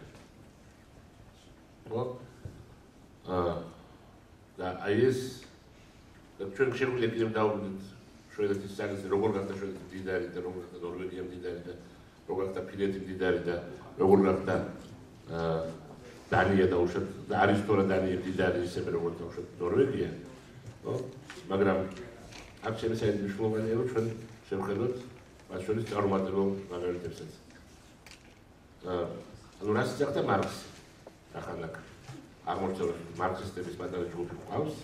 ხო აა და აი ეს ჩვენ შეგვიძლია კიდევ დავუდგეთ შვედეთის საკითხი როგორ გახდა შვედეთი მდიდარი და როგორ გახდა ნორვეგია მდიდარი და როგორ გახდა ფინეთი მდიდარი და როგორ გახდა აა დანია და უშოთ და არის თორე დანია მდიდარი ისევე როგორც უშოთ ნორვეგია ხო მაგრამ აქ შემიძლია მნიშვნელოვანია რომ ჩვენ შევხედოთ მათ შორის წარუმატებელ მაგალითებსაც აა ანუ რაც წერდა მარქსი ახალაკ აღმოჩნდა მარქსისტების პატარა ჯგუფი ყავს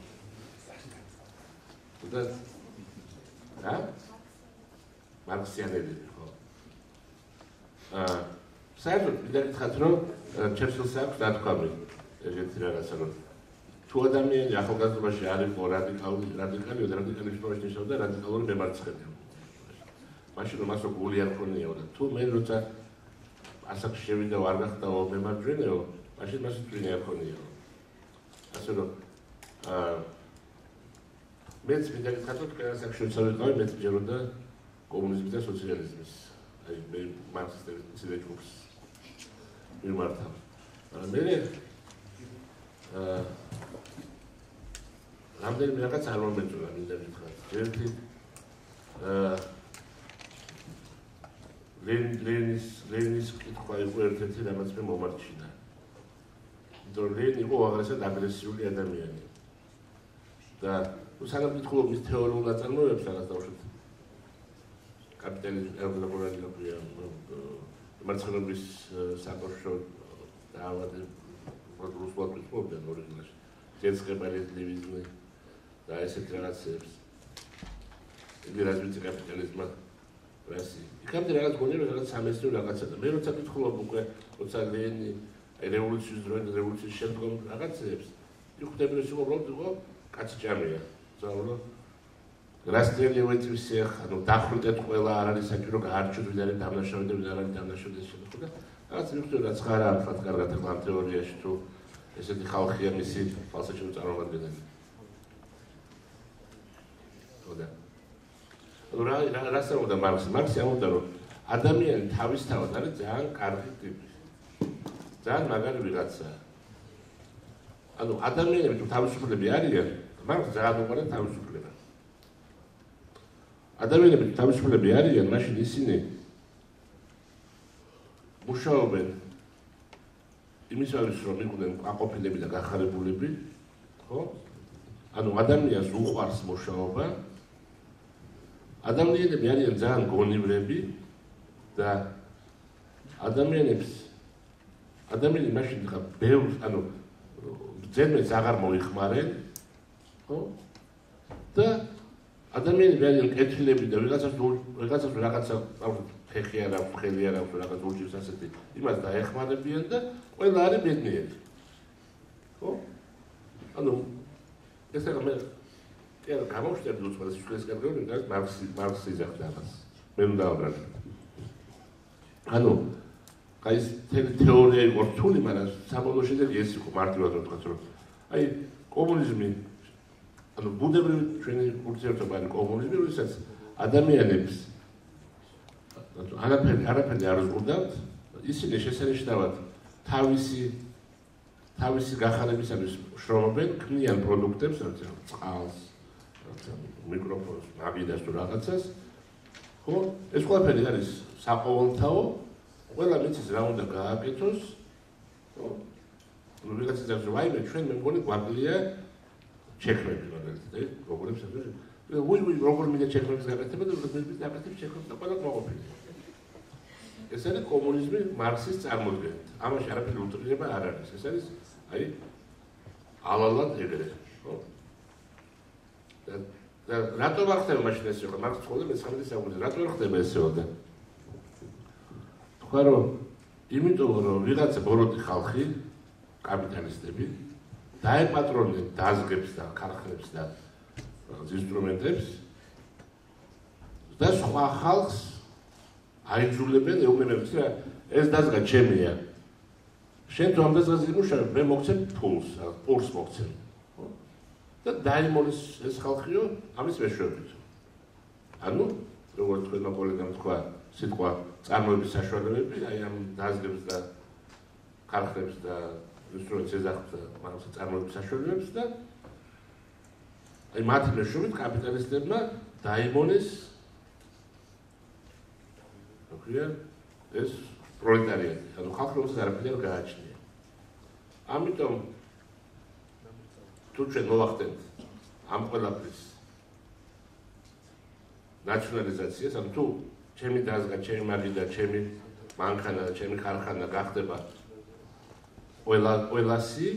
და და მარქსიანები ხო აა საერთოდ მინდა გითხრათ რომ ჩერჩილს აქვს დათქვამი ეგეთი რაღაცა რომ თუ ადამიანი ახალგაზრდობაში არ იყო რადიკალური რადიკალი და რადიკალი შემოჭრა ნიშნავდა რადიკალური მემარცხენე მაშინ რომ მასო გული არ ქონიაო და თუ მე როცა ასაკში შევიდა ვარ გახდაო მემარჯვენეო მაშინ მას თვითონ არ ქონიაო ასე რომ აა მეც მინდა გითხრათ რომ თქვენ ასაკში შევიდავი მეც მჯეროდა კომუნიზმის და სოციალიზმის აი მე მარქსისტების მცირე ჯგუფს მიმართავ მაგრამ მე აა რამდენიმე რაღაც არ მომეწონა მინდა გითხრათ ერთი აა ლენის ლენის კითხვა იყო ერთ-ერთი რამაც მე მომარჩინა იმიტომ ლენი იყო აღარასად აგრესიული ადამიანი და თუ სანამ ვკითხულობ მის თეორიულ ნაწარმოებებს რაღაც დავუშვით კაპიტალიზმის ერგოლოგიური გაფია მარცხენობის საბავშვო დაავადი რუსულად ვკითხულობდნენ ორიგინალში ჯენსკებალიზმი და ესეთ რაღაცებს იგი რაზმიცი კაპიტალიზმა რასი იქამდე რაღაც გონია რომ რაღაც სამეცნიერო რაღაცა და მე როცა ვკითხულობ უკვე როცა ლენი აი რევოლუციის დროინდა რევოლუციის შემდგომ რაღაცებს ვიხვდები რომ უბრალოდ იყო კაცი ჭამია ზავრო რასტელი ვეცვისე ანუ დახვრიტეთ ყველა არ არის საჭირო გაარჩევთ ვინ არის დამნაშავე და ვინ არ არის დამნაშავე შემდგომ და რაღაც ვიხვდები რაც ხარ ამφათ კარგად ახლა ამ თეორიაში თუ ესეთი ხალხია მისი ფალსაჩინო წარმომადგენელი ხოდა რა რა საუბრობდა მარქსი მარქსი ამბობდა რომ ადამიანი თავისთავად არის ძალიან კარგი ტიპი ძალიან მაგარი ვიღაცაა ანუ ადამიანები თუ თავისუფლები არიან მარქსი ძალიან უყვარდა თავისუფლება ადამიანები თუ თავისუფლები არიან მაშინ ისინი მუშაობენ იმისათვის რომ იყვნენ აყოფილები და გახარებულები ხო ანუ ადამიანს უყვარს მუშაობა, ადამიანები არიან ძალიან გონივრები და ადამიანებს ადამიანი მაშინ ხა ბევრ ანუ ძენმეს აღარ მოიხმარენ, ხო? და ადამიანები არიან კეთილები და ვიღაცას ვიღაცას რაღაცა ფეხი არ აქვს, ხელი არ აქვს, რაღაც უჭირს ასეთი, იმას დაეხმარებიან და ყველა არის ბედნიერი. ხო? ანუ ეს რა მე კი არა გამოვშტერდი უცხოეს შუქეს კარგები და მარქსი მარქსი ზახდა ამას. მე უნდა დავაბრალე. ანუ აი ეს თეორია იყო რთული, მაგრამ საბოლოო შედეგი ეს იყო მარტივად ვთქვათ, რომ აი კომუნიზმი ანუ ბუნებრივი ჩვენი ურთიერთობა არის კომუნიზმი, როდესაც ადამიანებს არაფერი არაფერი არ უზღუდავთ, ისინი შესანიშნავად თავისი თავისი გახარებისათვის შრომობენ, ქმნიან პროდუქტებს, როგორც წყალს, მიკროფონს, მაგიდას თუ რაღაცას. ხო? ეს ყველაფერი არის საყოველთაო, ყველა მიწის რა უნდა გააკეთოს. ხო? ნუ ვიღაცა ძახს, ვაიმე, ჩვენ მე მგონი გვაკლია ჩექმები, მაგალითად, როგორი მსახური. ვუი ვუი როგორ მინდა ჩექმების გაკეთება და როგორი გაკეთების ჩექმები და ყველა მოყოფილი. ეს არის კომუნიზმი მარქსის წარმოდგენით. ამაში არაფერი უტრირება არ არის. ეს არის აი ალალად ეგრე, ხო? და რატომ არ ხდება მაშინ ეს იყო? მარქსი ხოლმე მეცხრამეტე საუკუნეში რატომ არ ხდება ესეო და თქვა რომ იმიტომ რომ ვიღაცა ბოროტი ხალხი, კაპიტალისტები დაეპატრონნენ დაზგებს და ქარხნებს და ინსტრუმენტებს და სხვა ხალხს აიძულებენ, ეუბნებიან, ეს დაზგა ჩემია. შენ თუ ამ დაზგაზე იმუშავებ, მე მოგცემ ფულს, პურს მოგცემ. და დაიმოლის ეს ხალხიო ამის მეშვეობით. ანუ, როგორც თქვენმა კოლეგამ თქვა, სიტყვა წარმოების საშუალებები, აი ამ დაზგებს და ქარხნებს და ინსტრუმენტებს ეძახთ მაგას წარმოების საშუალებებს და აი მათი მეშვეობით კაპიტალისტებმა დაიმონეს ოქია ეს პროლეტარიატი, ანუ ხალხი რომელსაც არაფერი არ გააჩნია. ამიტომ თუ ჩვენ მოვახდენთ ამ ყველაფრის ნაციონალიზაციას, ანუ თუ ჩემი დაზგა, ჩემი მაგიდა, ჩემი მანქანა და ჩემი ქარხანა გახდება ყველა ყველასი,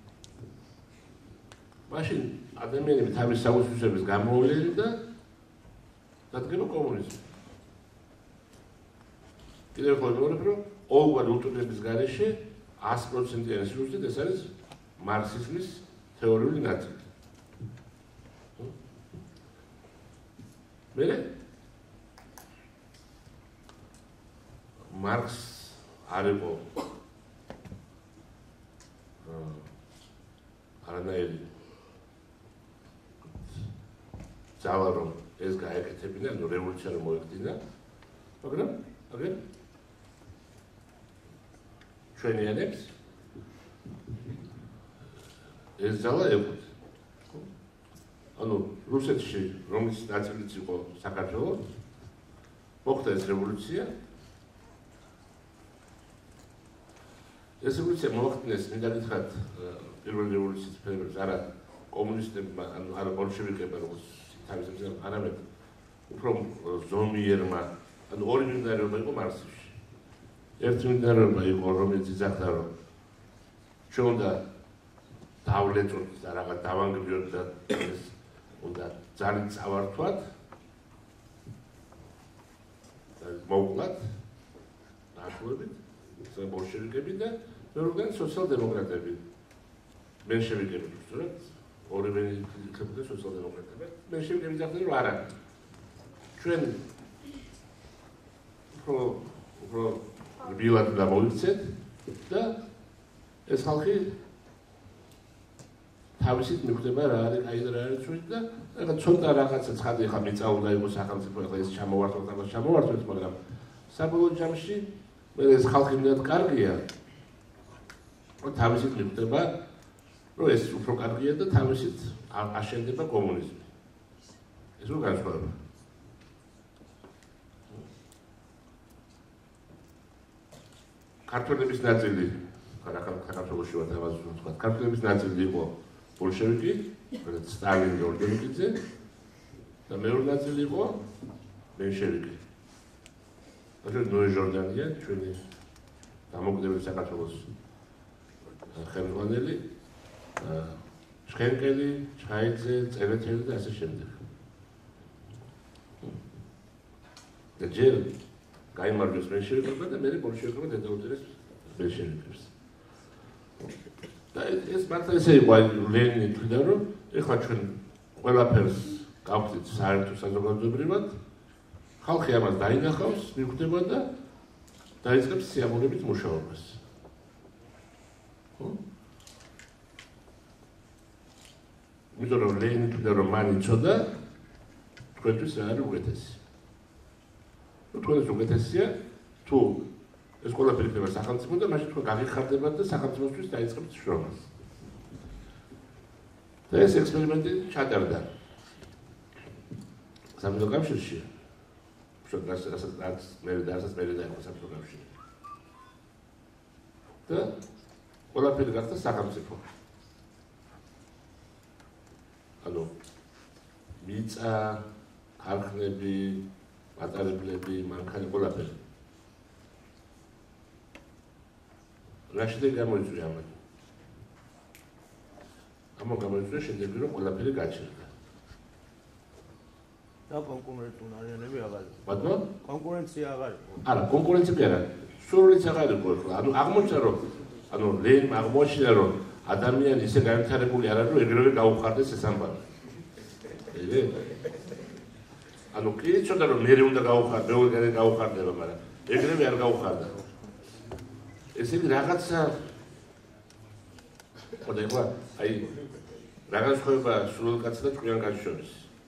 მაშინ ადამიანები თავის საუცხოების გამოვლენ და დადგება კომუნიზმი. კიდევ ხოლმე ვიმეორებ, რომ ყოველგვარი უტყდების გარეშე ას პროცენტიანი სიუჟეტი ეს არის მარქსიზმის თეორიული ნაწილი. მერე მარქს არ იყო არანაირი ძალა რომ ეს გაეკეთებინა, ანუ რევოლუცია რომ მოექცინა, მაგრამ აგერ ჩვენიანებს ეს ძალა ეყოთ. ანუ რუსეთში რომლის ნაწილიც იყო საქართველო, მოხდა ეს რევოლუცია. ეს რევოლუცია მოახდინეს, მინდა გითხრათ, პირველი რევოლუციის ფერმერს არა კომუნისტებმა, ანუ არა ბოლშევიკებმა, როგორც თავის ამბავი, არამედ უფრო ზომიერმა, ანუ ორი მიმდინარეობა იყო მარქსში. ერთი მიმდინარეობა იყო, რომელიც იძახდა, რომ ჩვენ უნდა დავლეწოთ და რაღაც დავანგრიოთ და ეს უნდა ძალიან წავართვათ და მოვკლათ დაახლოებით ბოლშევიკები და მეორეგან სოციალ-დემოკრატები. მენშევიკები ვთქვათ, ორივე იქნებოდა სოციალ-დემოკრატები. მენშევიკები ძახდნენ, რომ არა. ჩვენ უფრო უფრო რბილად გამოვიქცეთ და ეს ხალხი თავისით მიხვდება რა არის კაი და რა არის ცუდი და რაღაც ცოტა რაღაცა ცხადი ხა მიწაულა იყო სახელმწიფო ახლა ეს ჩამოვართვათ და ჩამოვართვათ, მაგრამ საბოლოო ჯამში მე ეს ხალხი მეტად კარგია. თავისით მიხვდება რომ ეს უფრო კარგია და თავისით აშენდება კომუნიზმი. ეს რო განსხვავება. ქართველების ნაწილი, რა საქართველოში ვარ ამას ვთქვა, ქართველების ნაწილი იყო ბოლშევიკი, სტალინი და ორჯონიკიძე და მეორე ნაწილი იყო მენშევიკი. ასე ნოე ჟორდანია, ჩვენი დამოუკიდებელი საქართველოს ხელმძღვანელი, შხენკელი, ჩხაიძე, წერეთელი და ასე შემდეგ. და ჯერ გაიმარჯვეს მენშევიკებმა და მერე ბოლშევიკებმა დედაუწირეს მენშევიკებს. და ეს მართლა ესე იყო, აი ლენინი თვითონ რომ ეხლა ჩვენ ყველაფერს გავხდით საერთო საზოგადოებრივად, ხალხი ამას დაინახავს, მიხვდება და დაიწყებს სიამოვნებით მუშაობას. ხო? იმიტომ რომ ლენინი თვითონ რომ მან იცოდა, თქვენთვის რა არის უკეთესი. თქვენთვის უკეთესია თუ ეს ყველაფერი ხდება სახელმწიფო და მაშინ თქვენ გაგიხარდებათ და სახელმწიფოსთვის დაიწყებთ შრომას. და ეს ექსპერიმენტი ჩატარდა. სამხედრო კავშირში. შედარს ასაც მე დაასაც მე დაიწყო სამხედრო კავშირი. და ყველაფერი გახდა სახელმწიფო. ანუ მიწა, ქარხნები, მატარებლები, მანქანები, ყველაფერი. რა შედეგი გამოიწვია ამან? ამან გამოიწვია შედეგი, რომ ყველაფერი გაჩერდა. და კონკურენტუნარიანები აღარ იყო. ბატონო? კონკურენცია აღარ იყო. არა, კონკურენცია კი არა. სრულიც აღარ იყო ახლა. ანუ აღმოჩნდა რომ ანუ ლენინმა აღმოაჩინა რომ ადამიანი ისე განვითარებული არ არის, რომ ეგრევე გაუხარდეს ეს ამბავი. იგივე? ანუ კი იცოდა რომ მე უნდა გაუხარდე, მეორე გაუხარდება, მაგრამ ეგრევე არ გაუხარდა. ესე იგი რაღაცა ხოდა ეხლა აი რაღაც ხდება სულ კაცსა და ჭკვიან კაცს შორის.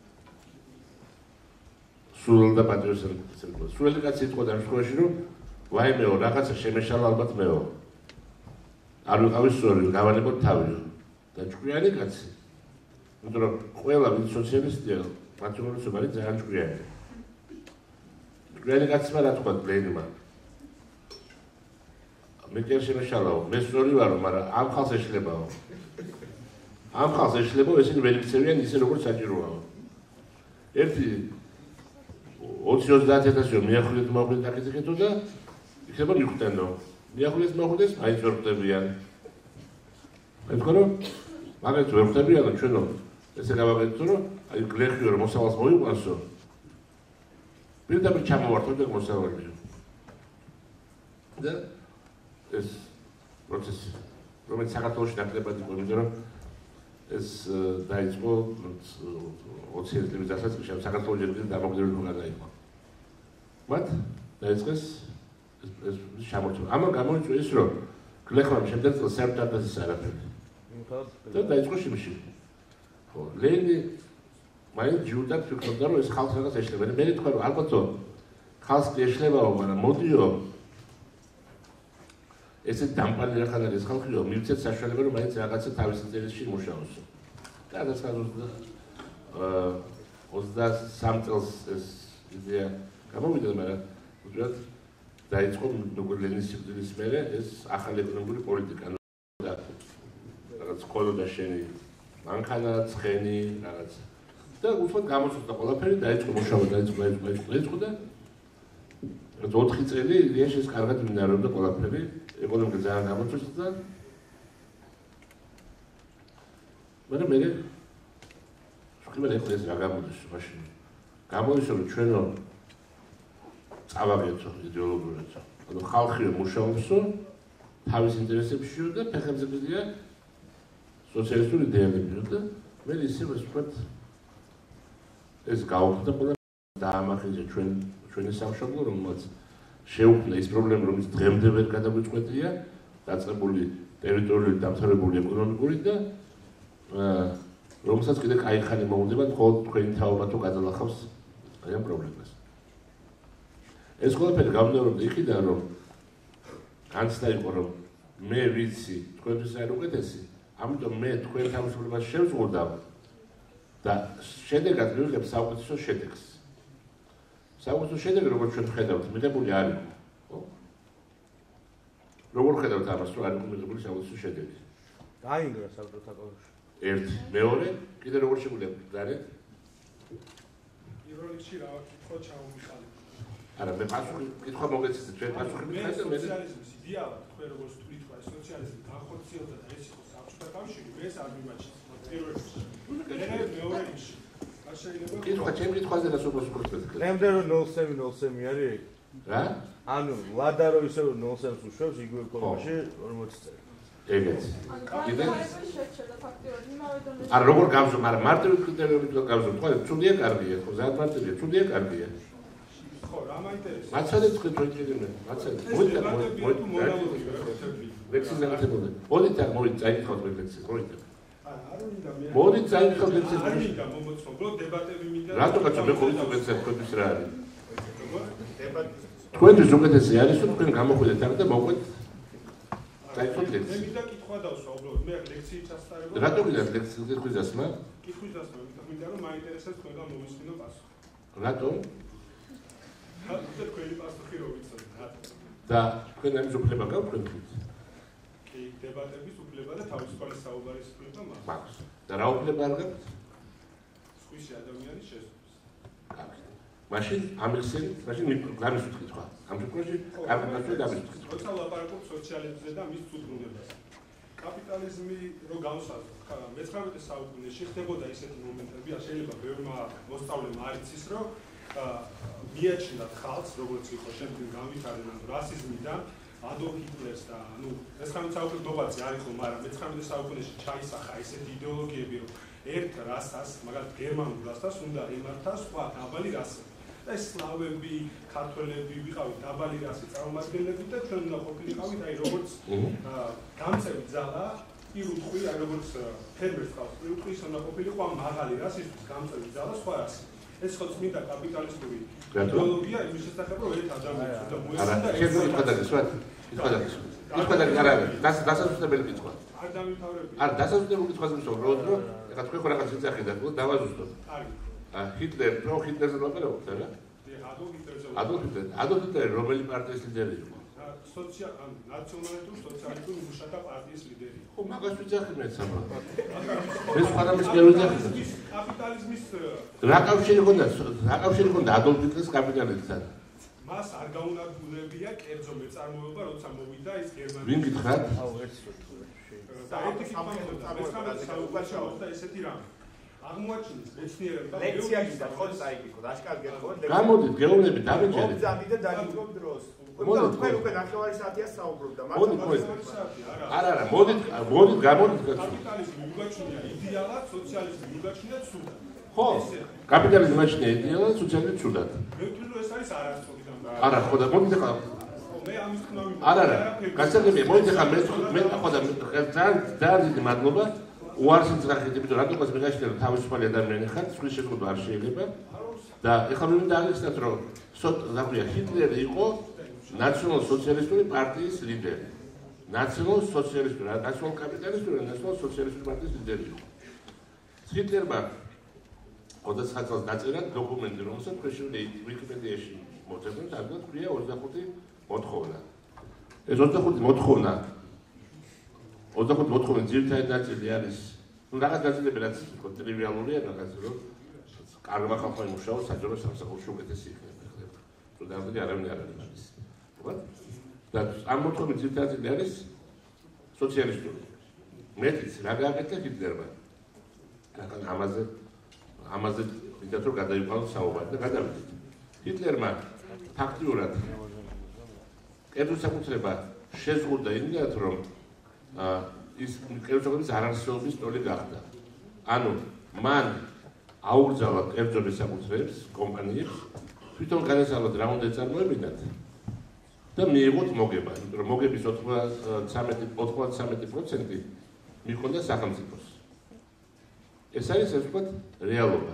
სულ და პატრიოტიზმი. სული კაცი იტყოდა ამ შემთხვევაში რომ ვაიმეო რაღაცა შემეშალა ალბათ მეო. არ ვიყავი სწორი, გავანებოთ თავიო. და ჭკვიანი კაცი. იმიტომ რომ ყველა ვინც სოციალისტია, მათი უმრავლესობა არის ძალიან ჭკვიანი. ჭკვიანი კაცმა რა თქვა ლენინმა? მე კი არ შემეშალაო, მე სწორი ვარო, მაგრამ ამ ხალხს ეშლებაო. ამ ხალხს ეშლებაო, ესენი ვერ იქცევიან ისე როგორც საჭიროაო. ერთი ოცი ოცდაათი ათასი მიახვილეთ მოხდეთ დაკითხეთო და იქნება მიხვდენო. მიახვილეთ მოხდეს, მაინც ვერ ხვდებიან. მე თქვა რომ მაგათ ვერ ხვდებიანო ჩვენო ესე გავაკეთო რომ აი გლეხიო რომ მოსავალს მოიყვანსო. პირდაპირ ჩამოვართო და მოსავალიო. და ეს პროცესი რომელიც საქართველოში ნაკლებად იყო, იმიტომ რომ ეს დაიწყო ოცი წლების დასაწყისში, საქართველოს ჯერ დამოუკიდებელი უნდა იყო. მათ დაიწყეს ეს შემოწმება. ამან გამოიწვია ის, რომ გლეხმა შემდეგ წელს საერთოდ არ დაწესა არაფერი. და დაიწყო შიმში. ხო, ლენინი მაინც ჯუდად ფიქრობდა, რომ ეს ხალხს რაღაც ეშლება. მე თქვა, რომ ალბათო ხალხს ეშლებაო, მაგრამ მოდიო ესე დამპალი რა ხარ ეს ხალხიო, მივცეთ საშუალება, რომ მაინც რაღაცა თავის ინტერესში მუშაოსო. და გადასხადდა აა ოცდასამი წელს ეს იდეა გამოვიდა, მაგრამ უბრალოდ დაიწყო ლენინის სიკვდილის მერე ეს ახალი ეკონომიკური პოლიტიკა. და რაღაც კოლოდა შენი მანქანა, ცხენი, რაღაც. და უბრალოდ გამოსვლა ყველაფერი, დაიწყო მუშაობა, დაიწყო, დაიწყო, დაიწყო და ოთხი წელი ლიაში ეს კარგად მინარობდა ყველაფერი. ეკონომიკა ძალიან გამოწვევს და მაგრამ მე ვთქვი მე ეს რა გამოდის მაშინ გამოდის რომ ჩვენო წავაგეთო იდეოლოგიურად ანუ ხალხი მუშაობსო თავის ინტერესებშიო და ფეხებზე გიდია სოციალისტური იდეებიო და მე ისე ვთქვათ ეს გავხდა ყველა დაამახინჯა ჩვენ ჩვენი სამშობლო რომელსაც შეუქმნა ის პრობლემა, რომელიც დღემდე ვერ გადაგვიწყვეტია, დაწყებული ტერიტორიული დამთავრებული ეკონომიკური და რომელსაც კიდე კაი ხანი მოუნდება, მხოლოდ თქვენი თაობა თუ გადალახავს აი ამ პრობლემას. ეს ყველაფერი გამომდინარეობდა იქიდან, რომ განცდა იყო, რომ მე ვიცი თქვენთვის რა უკეთესი, ამიტომ მე თქვენ თავისუფლებას შევწყვდავ და შედეგად მივიღებ საუკეთესო შედეგს. საუკეთესო შედეგი როგორც ჩვენ ხედავთ, მიღებული არ იყო, ხო? როგორ ხედავთ ამას, რომ არ იყო მიღებული საუკეთესო შედეგი? დაინგრა საბჭოთა კავშირში. ერთ, მეორე, კიდე როგორ შეგვიძლია გზარეთ? პირველ რიგში რა ვკითხო ჩამომიხალე. არა, მე პასუხი კითხვა მოგეცეთ, ჩვენ პასუხი მითხარით და მე სოციალიზმის იდეალად თქვენ როგორც თქვით, რომ სოციალიზმი განხორციელდა და ეს იყო საბჭოთა კავშირი, მე ეს არ მიმაჩნევს. პირველ რიგში. მეორე რიგში. არ შეიძლება კითხვა ჩემ კითხვაზე და სულ მოსკოვს. ნამდვილად რომ ნულ სამი ნულ სამი არის? რა? ანუ ლადა რო ისე ნულ სამს უშვებს იგივე ფორმაში ორმოცი წელი. ეგეც. კიდე შეჭერდა ფაქტიურად იმავე დონეზე. არა, როგორ გავზო, მაგრამ მარტივი კრიტერიუმით გავზო. თქვა, ცუდია, კარგია, ხო, ზად მარტივია, ცუდია, კარგია. ხო, რა მაინტერესებს? მაცადეთ თქვენ პროექტები, მაცადეთ. მოიცა, მოიცა. ლექსზე გახდებოდა. მოდით აქ მოვით, წაიკითხავთ მე ლექსზე, მოდით. არა, არ მინდა მე. მოდით წაიკითხავთ ლექსზე. არ მინდა მომოწმო, ბლო დებატები მინდა. რატო კაცო მე ყოველ ლექსზე თქვენთვის რა არის? დებატი. თქვენთვის უკეთესი არის, რომ თქვენ გამოხვიდეთ აქ და მოყვეთ. წაიკითხავთ ლექსზე. მე მინდა კითხვა დავსვა, უბრალოდ მე ლექციით ასწავლებ. რატო გინდათ ლექსზე კითხვის დასმა? კითხვის დასმა, მინდა რომ მაინტერესებს თქვენგან მომისმინო პასუხი. რატო? ხა თქვენი პასუხი რო ვიცოდეთ, რატო? და თქვენ ამის უფლება გაქვთ თქვენთვის? კი, დებატების უფლება და თავისუფალი საუბარის უფლება მაქვს. მაქვს. და რა უფლება არ გაქვთ? სხვისი ადამიანის შესწავლის. გაქვთ. მაშინ ამიხსენ, მაშინ გამის კითხვა. ამ შემთხვევაში კარგი პასუხი გამის კითხვა. როცა ვლაპარაკობ სოციალიზმზე და მის ცუდრუნებას. კაპიტალიზმი რო გავსაზრდ, მეცხრამეტე საუკუნეში ხდებოდა ისეთი მომენტები, შეიძლება ბევრმა მოსწავლემ არ იცის, რომ მიაჩნდათ ხალხს, როგორც იყო შემდგომ განვითარებულ ანუ რასიზმიდან, ადოლფ ჰიტლერს და ანუ მეცხრამეტე საუკუნეში არ იყო, მაგრამ მეცხრამეტე საუკუნეში ჩაისახა ესეთი იდეოლოგიები, რომ ერთ რასას, მაგალითად გერმანულ რასას უნდა ემართა სხვა დაბალი რასები. და ეს სლავები, ქართველები ვიყავით დაბალი რასის წარმომადგენლები და ჩვენ უნდა ყოფილიყავით აი როგორც გამწევი ძალა, პირუტყვი, აი როგორც ფერმერს ყავს, პირუტყვის უნდა ყოფილიყო ამ მაღალი რასისთვის გამწევი ძალა სხვა რასი. ეს ხო წმინდა კაპიტალისტური იდეოლოგია იმის შესახებ, რომ ერთ ადამიანს უნდა მოეცემა და ეს კითხვა დაგისვათ. კითხვა დაგისვათ. კითხვა დაგარა, დასასრულებელი კითხვა. არ დამთავრებია. არ დასასრულებელი კითხვაზე ვსაუბრობთ, რომ ეხლა თქვენ ხო რაღაც ეძახი და დავაზუსტოთ. არის. ჰიტლერ, რო ჰიტლერზე ლაპარაკობთ, რა? ადოლფ ჰიტლერზე. ადოლფ ჰიტლერი, ადოლფ ჰიტლერი რომელი პარტიის ლიდერი იყო? სოციალ ნაციონალისტურ სოციალისტურ მუშათა პარტიის ლიდერი. ხო, მაგას ვიძახი მე სამა. მე სხვა რამის ვერ ვიძახი. კაპიტალიზმის რა კავშირი ჰქონდა? რა კავშირი ჰქონდა ადოლფ ჰიტლერის კაპიტალიზმთან? მას არ გაუნადგურებია კერძო მეწარმოება, როცა მოვიდა ის გერმანიაში. ვინ გითხრათ? აუ ერთ სიტყვაში. და ერთი კითხვა საუბარში მოხდა ესეთი რამე. აღმოაჩინეს მეცნიერებმა ლექცია გინდა ხო წაიგიქოთ, აშკარად გეტყობთ. გამოდით, გეუბნებით, დავიჯერეთ. მომძამი და დაგიგობ დროს. მოდით, თქვენ უკვე ნახევარი საათია საუბრობთ და მოდით, მაგრამ მოდით. არა, არა, მოდით, მოდით, გამოდით. კაპიტალიზმი მიგაჩნია იდეალად, სოციალიზმი მიგაჩნია ცუდად. ხო, კაპიტალიზმი მიგაჩნია იდეალად, სოციალიზმი ცუდად. მე ვთვლი რომ ეს არის არასწორი და არა, ხო და მოდით ახლა მე ამის თქმა მინდა. არა, არა, გასაგებია, მოდით ახლა მე მე ხო და ძალიან ძალიან დიდი მადლობა. უარს ძახით, იმიტომ რომ რატომ მიგაშლიათ რომ თავისუფალი ადამიანი ხართ, სხვის შეკრება არ შეიძლება. და ეხლა მე მინდა აღიქვათ, რომ ზაგვია ჰიტლერი იყო ნაციონალ-სოციალისტური პარტიის ლიდერი. ნაციონალ-სოციალისტური, ნაციონალ-კაპიტალისტური, ნაციონალ-სოციალისტური პარტიის ლიდერი იყო. ჰიტლერმა ოცდაათი წელს დაწერა დოკუმენტი, რომელსაც პრეშული ვიკიპედიაში მოწერდნენ, თარგმნად ქვია ოცდახუთი მოთხოვნა. ეს ოცდახუთი მოთხოვნა ოცდახუთი მოთხოვნის ძირითადი ნაწილი არის, ну რაღაც ნაწილები რაც თქო ტრივიალურია, რაღაც რომ კარგმა ხალხმა იმუშაოს, საჯარო სამსახურში უკეთესი იქნება. თუ დამდგარი არავინ არ არის. ხო? და ამ მოთხოვნის ძირითადი ნაწილი არის სოციალისტური. მეტიც რა გააკეთა ჰიტლერმა. რადგან ამაზე ამაზე ვიდათ რომ გადაიყვანოს საუბარი და გადავიდეთ. ჰიტლერმა ფაქტიურად კერძო საკუთრება შეზღუდა იმდენად, რომ ის კერძო საკუთრების არარსეობის ტოლი გახდა. ანუ მან აუგზავნა კერძო საკუთრებს კომპანიებს, თვითონ განესალოთ რა უნდა ეწარმოებინათ და მიიღოთ მოგება, იმიტომ რომ მოგების ოცდათი პროცენტი მიჰქონდა სახელმწიფოს. ეს არის ასე ვთქვათ რეალობა.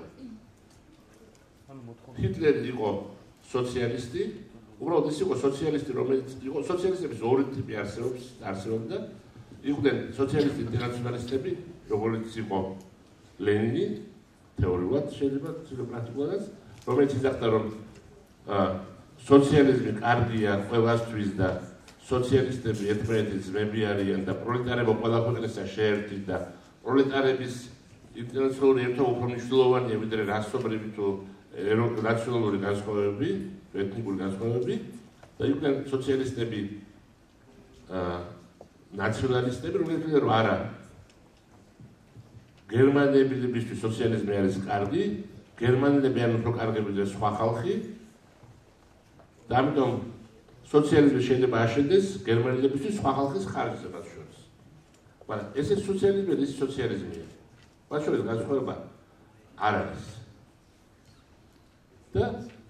ჰიტლერი იყო სოციალისტი, უბრალოდ ის იყო სოციალისტი, რომელიც იყო სოციალისტების ორი ტიპი არსებობს, არსებობდა. იყვნენ სოციალისტი ინტერნაციონალისტები, როგორც იყო ლენინი, თეორიულად შეიძლება პრაქტიკულადაც, რომელიც იძახდა, რომ სოციალიზმი კარგია ყველასთვის და სოციალისტები ერთმანეთის ძმები არიან და პროლეტარებო ყველა ქვეყნისა შეერთით და პროლეტარების ინტელექტუალური ერთობა უფრო მნიშვნელოვანია ვიდრე რასობრივი თუ ნაციონალური განსხვავებები, ეთნიკური განსხვავებები და იყვნენ სოციალისტები, ნაციონალისტები, რომლებიც რომ არა გერმანელებისთვის სოციალიზმი არის კარგი, გერმანელები არ უფრო კარგები ვიდრე სხვა ხალხი და ამიტომ სოციალიზმი შეიძლება აშენდეს გერმანელებისთვის სხვა ხალხის ხარჯზე მათ შორის. მაგრამ ესე სოციალიზმი ეს სოციალიზმია. მათ შორის განსხვავება არ არის. და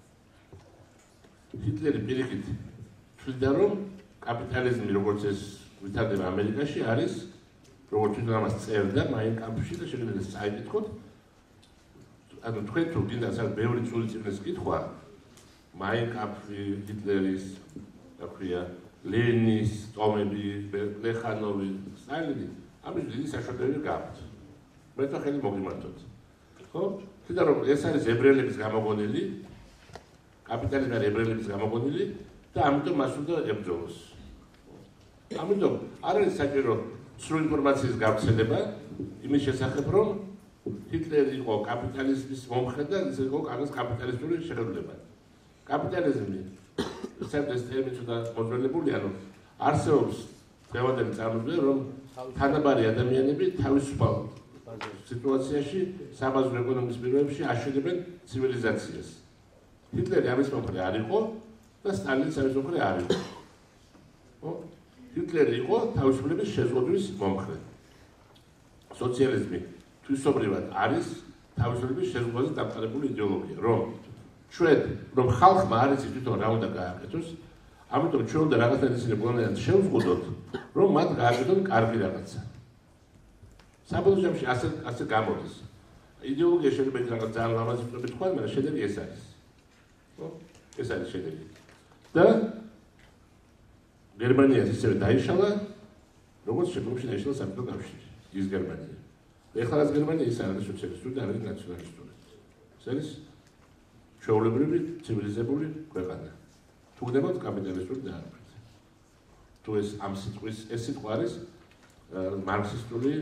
ჰიტლერი პირიქით თვლიდა რომ კაპიტალიზმი როგორც ეს ვითარდება ამერიკაში არის როგორც თვითონ ამას წერდა მაინ კამპში და შეიძლება წაიკითხოთ ანუ თქვენ თუ გინდა სადაც ბევრი წული წიგნის კითხვა მაინ კამპი ჰიტლერის აქვია ლენის ტომები პლეხანოვი სტალინი ამის დიდი საშუალებები გაქვთ მე თვითონ ხელი მოგიმართოთ ხო თვითონ რომ ეს არის ებრაელების გამოგონილი კაპიტალიზმი არის ებრაელების გამოგონილი და ამიტომ მას უნდა ებრძოლოს ამიტომ არ არის საჭირო სრულ ინფორმაციის გავრცელება იმის შესახებ რომ ჰიტლერი იყო კაპიტალიზმის მომხრე და ის იყო კანოს კაპიტალისტური შეხედულება კაპიტალიზმი ეს ტერმინი ცოტა მოძველებულია რომ არსებობს დღევანდელი წარმოდგენა რომ თანაბარი ადამიანები თავისუფალ სიტუაციაში საბაზრო ეკონომიკის პირობებში აშენებენ ცივილიზაციას ჰიტლერი ამის მომხრე არ იყო და სტალინიც ამის მომხრე არ იყო ხო ჰიტლერი იყო თავისუფლების შეზღუდვის მომხრე სოციალიზმი თვისობრივად არის თავისუფლების შეზღუდვაზე დამყარებული იდეოლოგია რომ ჩვენ რომ ხალხმა არის ის თვითონ რა უნდა გააკეთოს ამიტომ ჩვენ უნდა რაღაცნაირად ისინი პლანეტად შევზღუდოთ რომ მათ გააკეთონ კარგი რაღაცა საბოლოო ჯამში ასე ასე გამოდის იდეოლოგია შეიძლება ის რაღაც ძალიან ლამაზი ფორმით თქვა მაგრამ შედეგი ეს არის ხო ეს არის შედეგი და გერმანიას ისევე დაიშალა როგორც შეფრომში დაიშალა საბჭოთა კავშირი ის გერმანია ეხლა ეს გერმანია ის არის სოციალისტური და არის ნაციონალისტური ეს არის ჩვეულებრივი ცივილიზებული ქვეყანა თუ გდებოდ კაპიტალისტური დაარქვით თუ ეს ამ სიტყვის ეს სიტყვა არის მარქსისტული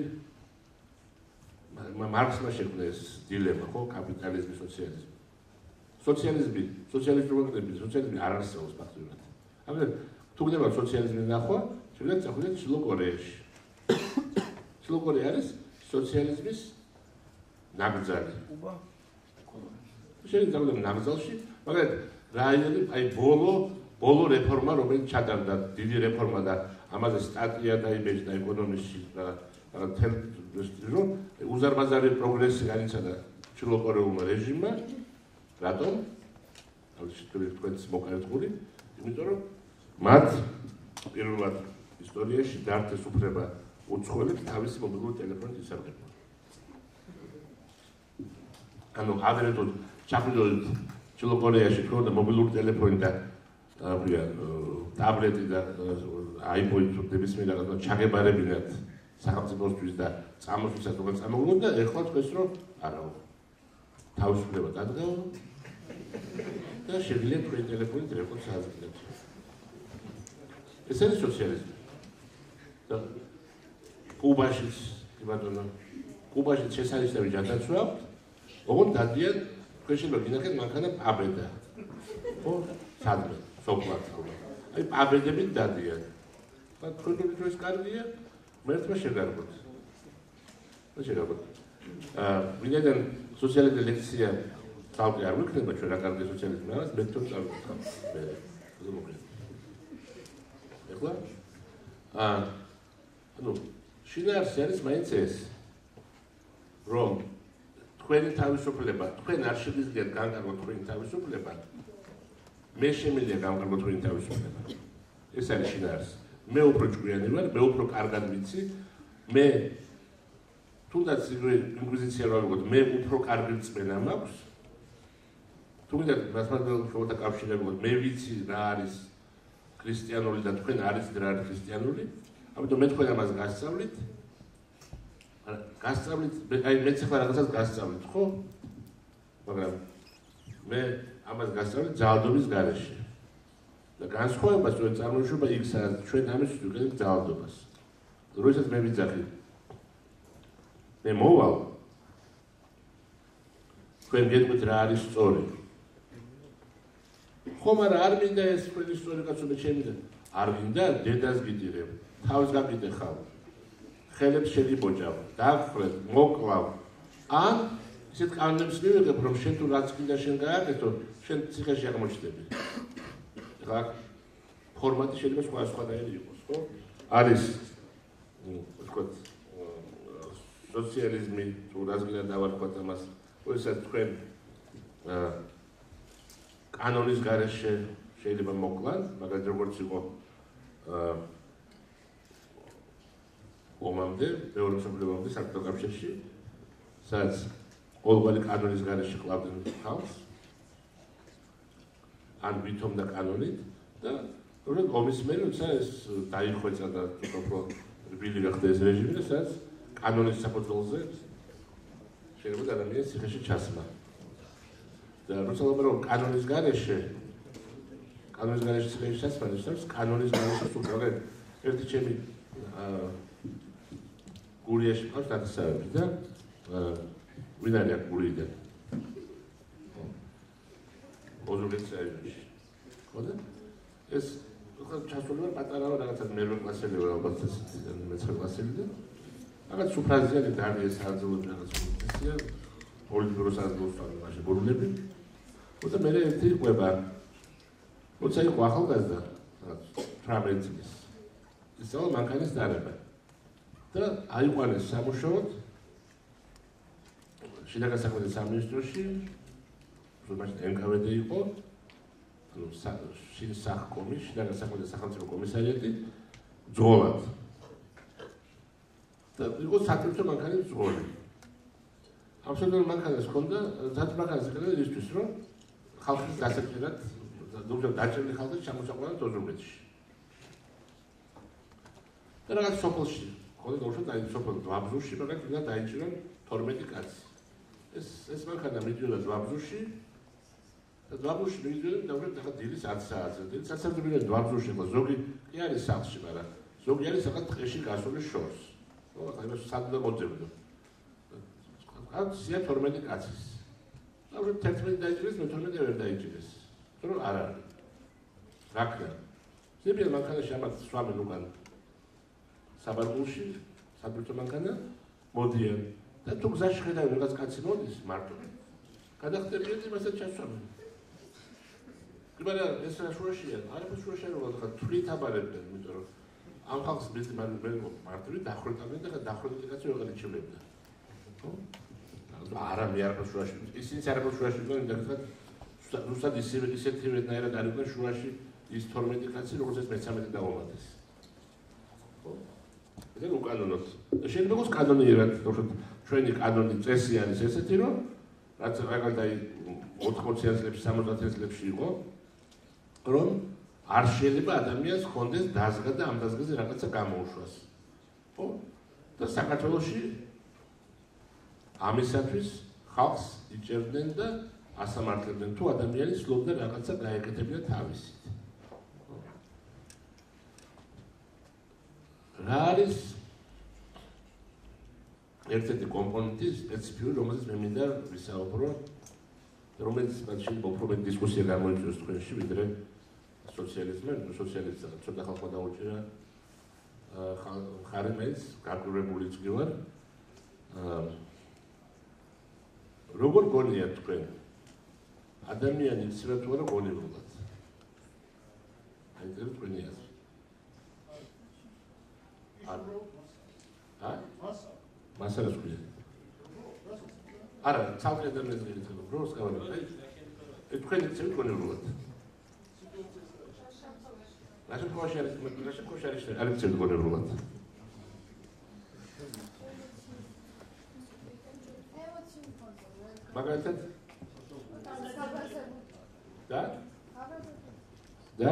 მარქსმა შექმნა ეს დილემა ხო კაპიტალიზმი სოციალიზმი სოციალიზმი სოციალისტური ქვეყნები სოციალიზმი არ არსებობს ფაქტობრივად ამიტომ თუ გდებოდ სოციალიზმი ნახვა შეიძლება წახვიდეთ ჩრდილო კორეაში ჩრდილო კორეა არის სოციალიზმის ნაკრძალი შეიძლება წავიდეთ ნაკრძალში მაგრამ რა არის აი ბოლო ბოლო რეფორმა რომელიც ჩატარდა დიდი რეფორმა და ამაზე სტატია დაიბეჭდა ეკონომისტში და თელ რომ უზარმაზარი პროგრესი განიცადა ჩრდილოკორეულმა რეჟიმმა რატომ აი თქვენს მოკარეთული იმიტომ რომ მათ პირველად ისტორიაში დარჩეს უფლება უცხოელებს თავისი მობილური ტელეფონით ისარგებლონ ანუ აგრეთვე ჩაგვიდოდით ჩრდილოკორეაში ქონდა მობილური ტელეფონი და აღვია ტაბლეტი და აიპოდი თუ ნებისმიერ რაღაცა ჩაგებარებინათ სახელმწიფოსთვის და წამოსვლისას როგორ წამოვლოთ და ეხლა თქვენს რომ არა თავისუფლება დადგაო და შეგიძლიათ თქვენი ტელეფონით რეკორდს ააზრდეთ ეს არის სოციალიზმი და კუბაშიც კი ბატონო კუბაშიც შესაძლებელი ჯანდაცვა ოღონდ დადიან თქვენ შეიძლება გინახეთ მანქანა პაბედა ხო სადმე სოფლად აი პაბედებით დადიან მაგრამ თქვენ თუ ეს კარგია მერტმა შეგარბოთ და შეგარბოთ აა ვინაიდან სოციალიზმის ლექცია თავი არ ვიქნება ჩვენ რა კარგი სოციალიზმი არის მე თვითონ წავიდე მე ზოგადად ეხლა აა ანუ შინაარსი არის მაინც ეს რომ თქვენი თავისუფლება თქვენ არ შეგიძლიათ განკარგოთ თქვენი თავისუფლება მე შემიძლია განკარგოთ თქვენი თავისუფლება ეს არის შინაარსი მე უფრო ჭკვიანი ვარ მე უფრო კარგად ვიცი მე თუნდაც ინკვიზიცია რა ვიგოთ მე უფრო კარგი წმენა მაქვს თუნდაც მასმაგალთა კავშირებად მე ვიცი რა არის ქრისტიანული და თქვენ არის რა არის ქრისტიანული ამიტომ მე თქვენ ამას გასწავლით გასწავლით აი მეც ახლა რაღაცას გასწავლით ხო მაგრამ მე ამას გასწავლით ძალადობის გარეშე და განსხვავება სწორედ წარმოიშვება იქ სადაც ჩვენ ამის ვიყენებთ ძალადობას როდესაც მე ვიძახი მე მოვალ თქვენ გეტყვით რა არის სწორი ხომ არა არ მინდა ეს თქვენი სწორი კაცო მე შემიძლია არ მინდა დედას გიდირებ თავს გაგიდეხავ ხელებს შეგიბოჭავ დაგხრებ მოკლავ ან ისეთ კანონებს მივიღებ რომ შენ თუ რაც გინდა შენ გააკეთო შენ ციხეში აღმოჩნდები ეხლა ფორმატი შეიძლება სხვა სხვადასხვანაირი იყოს ხო არის ვთქვათ სოციალიზმი თუ რას გინდა დავარქვათ ამას როდესაც თქვენ კანონის გარეშე შეიძლება მოკლან მაგალითად როგორც იყო ომამდე მეორე მსოფლიო ომამდე საბჭოთა კავშირში სადაც ყოველგვარი კანონის გარეშე ყავდნენ ხალხს ან ვითომდა კანონით და რომ ომის მერე როცა ეს დაიხვეწა და უფრო რბილი გახდა ეს რეჟიმი და სადაც კანონის საფუძველზე შეიძლება ადამიანის ციხეში ჩასმა და როცა რომ კანონის გარეშე კანონის გარეშე ციხეში ჩასმა ნიშნავს კანონის გარეშე უბრალოდ ერთი ჩემი გურიაში ყავს დაწესებები და ვინ არის აქ გურიდან ოზურგეთის რაიონში ხო და ეს ჩასული ვარ პატარა რაღაცა მერვე კლასელი ვარ ალბათ მეცხრე კლასელი და რაღაც სუფრაზიანი დარიეს აძლევს რაღაც ისია პოლიტბიუროს აძლევს მაშინ ბურუნები და მე ერთი იყვება როცა იყო ახალგაზრდა თვრამეტ წლის ისწავლა მანქანის დარება და აიყვანეს სამუშაოდ შინაგან საქმეთა სამინისტროში მაშინ ენ კა ვე დე იყო ანუ შინ სახკომი შინაგან საქმეთა სახელმწიფო კომისარიატი ძღოლად და იყო საკრებულო მანქანის ძღოლი აბსოლუტურად მანქანას ჰქონდა ზათ მანქანას ეკრა ისთვის რომ ხალხის გასაჭირად უბრალოდ დაჭერილი ხალხი ჩამოსაყვანად ოზურგეთში და რაღაც სოფელში ხოდა დაუშვათ აი სოფელ დვაბზურში მაგათ უნდა დაიჭირონ თორმეტი კაცი ეს ეს მანქანა მიდიოდა დვაბზურში და დვაბზურში მიდიოდა და უბრალოდ ახლა დილის ათი საათზე დილის ათი საათზე მიდიოდა დვაბზურში ხო ზოგი კი არის სახლში მაგრამ ზოგი არის რაღაც ტყეში გასული შორს ხო ახლა იმას სადღაც მოძებნო აქ ზია თორმეტი კაცის და უბრალოდ თერთმეტი დაიჭირეს მე თორმეტი ვერ დაიჭირეს რომ არ არის რაკნა ზებიან მანქანაში ამათ სვამენ უკან საბარგულში საბჭოთა მანქანა მოდიან და თუ გზაში ხედავენ რაღაც კაცი მოდის მარტო გადახტებიან იმასაც ჩასვამენ მაგრამ ეს რა შუაშია არაფერს შუაში არ ვარ ხა თვლით აბარებდნენ იმიტომ რომ ამ ხალხს მე მე მარტივი დახრეტავდნენ და დახრეტილი კაცი ვეღარ იჩებებდა ხო არა მე არაფერს შუაში ისინი არაფერს შუაში იყვნენ და თქვა რუსად ისევე ისეთივენაირად არ იყვნენ შუაში ის თორმეტი კაცი როგორც ეს მესამედი დაუმატეს ხო და უკანონოთ შეიძლება იყოს კანონიერად ჩვენი კანონი წესი არის ესეთი რომ რაც მაგალითად ოთხმოციან წლებში სამოციან წლებში იყო რომ არ შეიძლება ადამიანს ხონდეს დაზგა და ამ დაზგაზე რაღაცა გამოუშვას ხო და საქართველოში ამისათვის ხალხს იჭერდნენ და ასამართლებდნენ თუ ადამიანი სლობდა რაღაცა გაეკეთებინა თავისით რა არის ერთ-ერთი კომპონენტი სპეციფიური რომელზეც მე მინდა ვისაუბრო რომელიც მაშინ უფრო მეტ დისკუსია გამოიწვევს თქვენში ვიდრე სოციალიზმი ნუ სოციალიზმი ცოტა ხალხმა დაუჭირა ხარი მეც გაკურებულიც კი ვარ როგორ გონიათ თქვენ ადამიანი იცოდა თუ არა გონივრულად აი ეს თქვენი აზრი ა მასალას ქვია არა ცალკე ადამიანს გითხრობ როს გავარებ ეს თქვენი ცივი გონივრულად რაშენ ხოშ არის რაშენ ხოშ არის არის ცივი გონივრულად მაგალითად და და